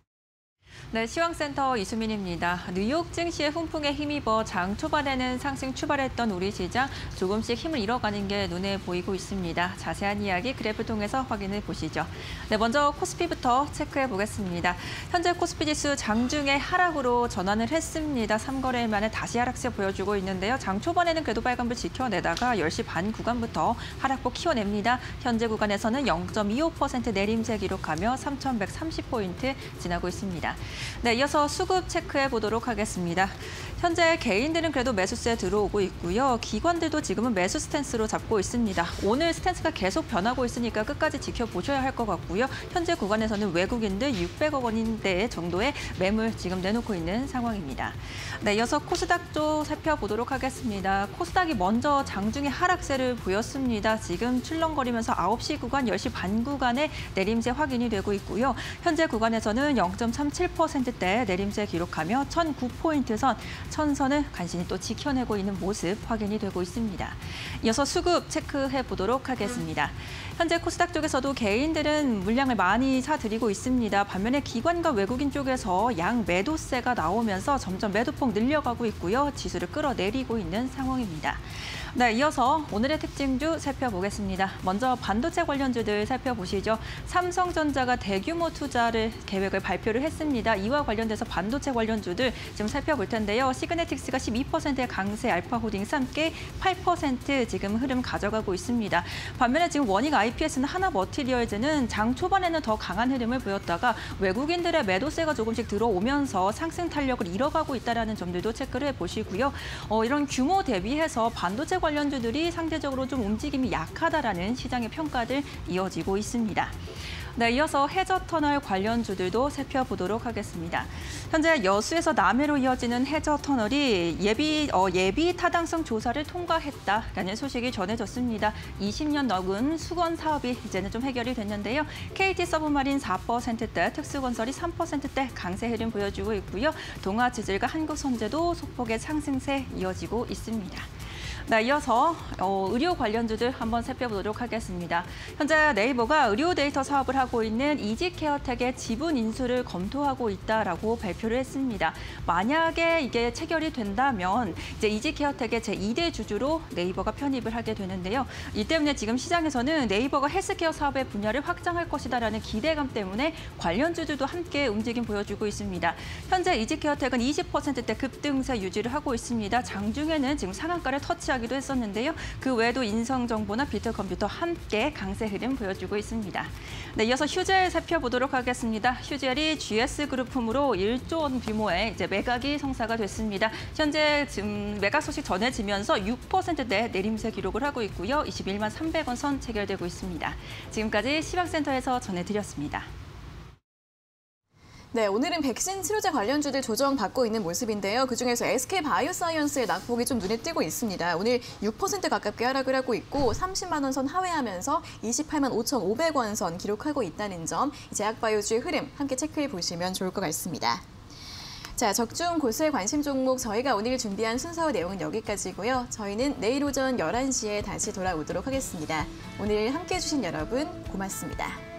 네, 시황센터 이수민입니다. 뉴욕 증시의 훈풍에 힘입어 장 초반에는 상승 출발했던 우리 시장 조금씩 힘을 잃어가는 게 눈에 보이고 있습니다. 자세한 이야기 그래프 통해서 확인해 보시죠. 네, 먼저 코스피부터 체크해 보겠습니다. 현재 코스피 지수 장중에 하락으로 전환을 했습니다. 삼 거래일 만에 다시 하락세 보여주고 있는데요. 장 초반에는 궤도 빨간불 지켜내다가 열 시 반 구간부터 하락폭 키워냅니다. 현재 구간에서는 영 점 이오 퍼센트 내림세 기록하며 삼천백삼십 포인트 지나고 있습니다. 네, 이어서 수급 체크해 보도록 하겠습니다. 현재 개인들은 그래도 매수세 들어오고 있고요. 기관들도 지금은 매수 스탠스로 잡고 있습니다. 오늘 스탠스가 계속 변하고 있으니까 끝까지 지켜보셔야 할 것 같고요. 현재 구간에서는 외국인들 육백억 원인대 정도의 매물 지금 내놓고 있는 상황입니다. 네, 이어서 코스닥 쪽 살펴보도록 하겠습니다. 코스닥이 먼저 장중에 하락세를 보였습니다. 지금 출렁거리면서 아홉 시 구간, 열 시 반 구간에 내림세 확인이 되고 있고요. 현재 구간에서는 영 점 삼칠 퍼센트대 내림세 기록하며 천구 포인트 선, 천선을 간신히 또 지켜내고 있는 모습 확인이 되고 있습니다. 이어서 수급 체크해 보도록 하겠습니다. 현재 코스닥 쪽에서도 개인들은 물량을 많이 사들이고 있습니다. 반면에 기관과 외국인 쪽에서 양 매도세가 나오면서 점점 매도폭 늘려가고 있고요. 지수를 끌어내리고 있는 상황입니다. 네, 이어서 오늘의 특징주 살펴보겠습니다. 먼저 반도체 관련주들 살펴보시죠. 삼성전자가 대규모 투자를 계획을 발표를 했습니다. 이와 관련돼서 반도체 관련주들 지금 살펴볼 텐데요. 시그네틱스가 십이 퍼센트의 강세, 알파호ldings 함께 팔 퍼센트 지금 흐름 가져가고 있습니다. 반면에 지금 원익 아이피에스는 하나머티리얼즈는 장 초반에는 더 강한 흐름을 보였다가 외국인들의 매도세가 조금씩 들어오면서 상승 탄력을 잃어가고 있다는 점들도 체크를 해보시고요. 어, 이런 규모 대비해서 반도체 관련주들이 상대적으로 좀 움직임이 약하다라는 시장의 평가들 이어지고 있습니다. 네, 이어서 해저터널 관련주들도 살펴보도록 하겠습니다. 하겠습니다. 현재 여수에서 남해로 이어지는 해저 터널이 예비 어, 예비 타당성 조사를 통과했다라는 소식이 전해졌습니다. 이십 년 넘은 수건 사업이 이제는 좀 해결이 됐는데요. 케이티 서브마린 사 퍼센트대, 특수건설이 삼 퍼센트대 강세 흐름 보여주고 있고요. 동아지질과 한국선제도 소폭의 상승세 이어지고 있습니다. 네, 이어서 어, 의료 관련주들 한번 살펴보도록 하겠습니다. 현재 네이버가 의료 데이터 사업을 하고 있는 이지케어텍의 지분 인수를 검토하고 있다라고 발표를 했습니다. 만약에 이게 체결이 된다면 이제 이지케어텍의 제이 대 주주로 네이버가 편입을 하게 되는데요. 이 때문에 지금 시장에서는 네이버가 헬스케어 사업의 분야를 확장할 것이다라는 기대감 때문에 관련주들도 함께 움직임 보여주고 있습니다. 현재 이지케어텍은 이십 퍼센트대 급등세 유지를 하고 있습니다. 장중에는 지금 상한가를 터치하고 기도 했었는데요. 그 외에도 인성정보나 비트컴퓨터 함께 강세 흐름 보여주고 있습니다. 네, 이어서 휴젤 살펴보도록 하겠습니다. 휴젤이 지에스그룹품으로 일조 원 규모의 이제 매각이 성사가 됐습니다. 현재 지금 매각 소식 전해지면서 육 퍼센트대 내림세 기록을 하고 있고요. 이십일만 삼백 원 선 체결되고 있습니다. 지금까지 시황센터에서 전해드렸습니다. 네, 오늘은 백신 치료제 관련주들 조정받고 있는 모습인데요. 그중에서 에스케이바이오사이언스의 낙폭이 좀 눈에 띄고 있습니다. 오늘 육 퍼센트 가깝게 하락을 하고 있고 삼십만 원 선 하회하면서 이십팔만 오천오백 원 선 기록하고 있다는 점, 제약바이오주의 흐름 함께 체크해 보시면 좋을 것 같습니다. 자, 적중 고수의 관심 종목 저희가 오늘 준비한 순서 내용은 여기까지고요. 저희는 내일 오전 열한 시에 다시 돌아오도록 하겠습니다. 오늘 함께해 주신 여러분 고맙습니다.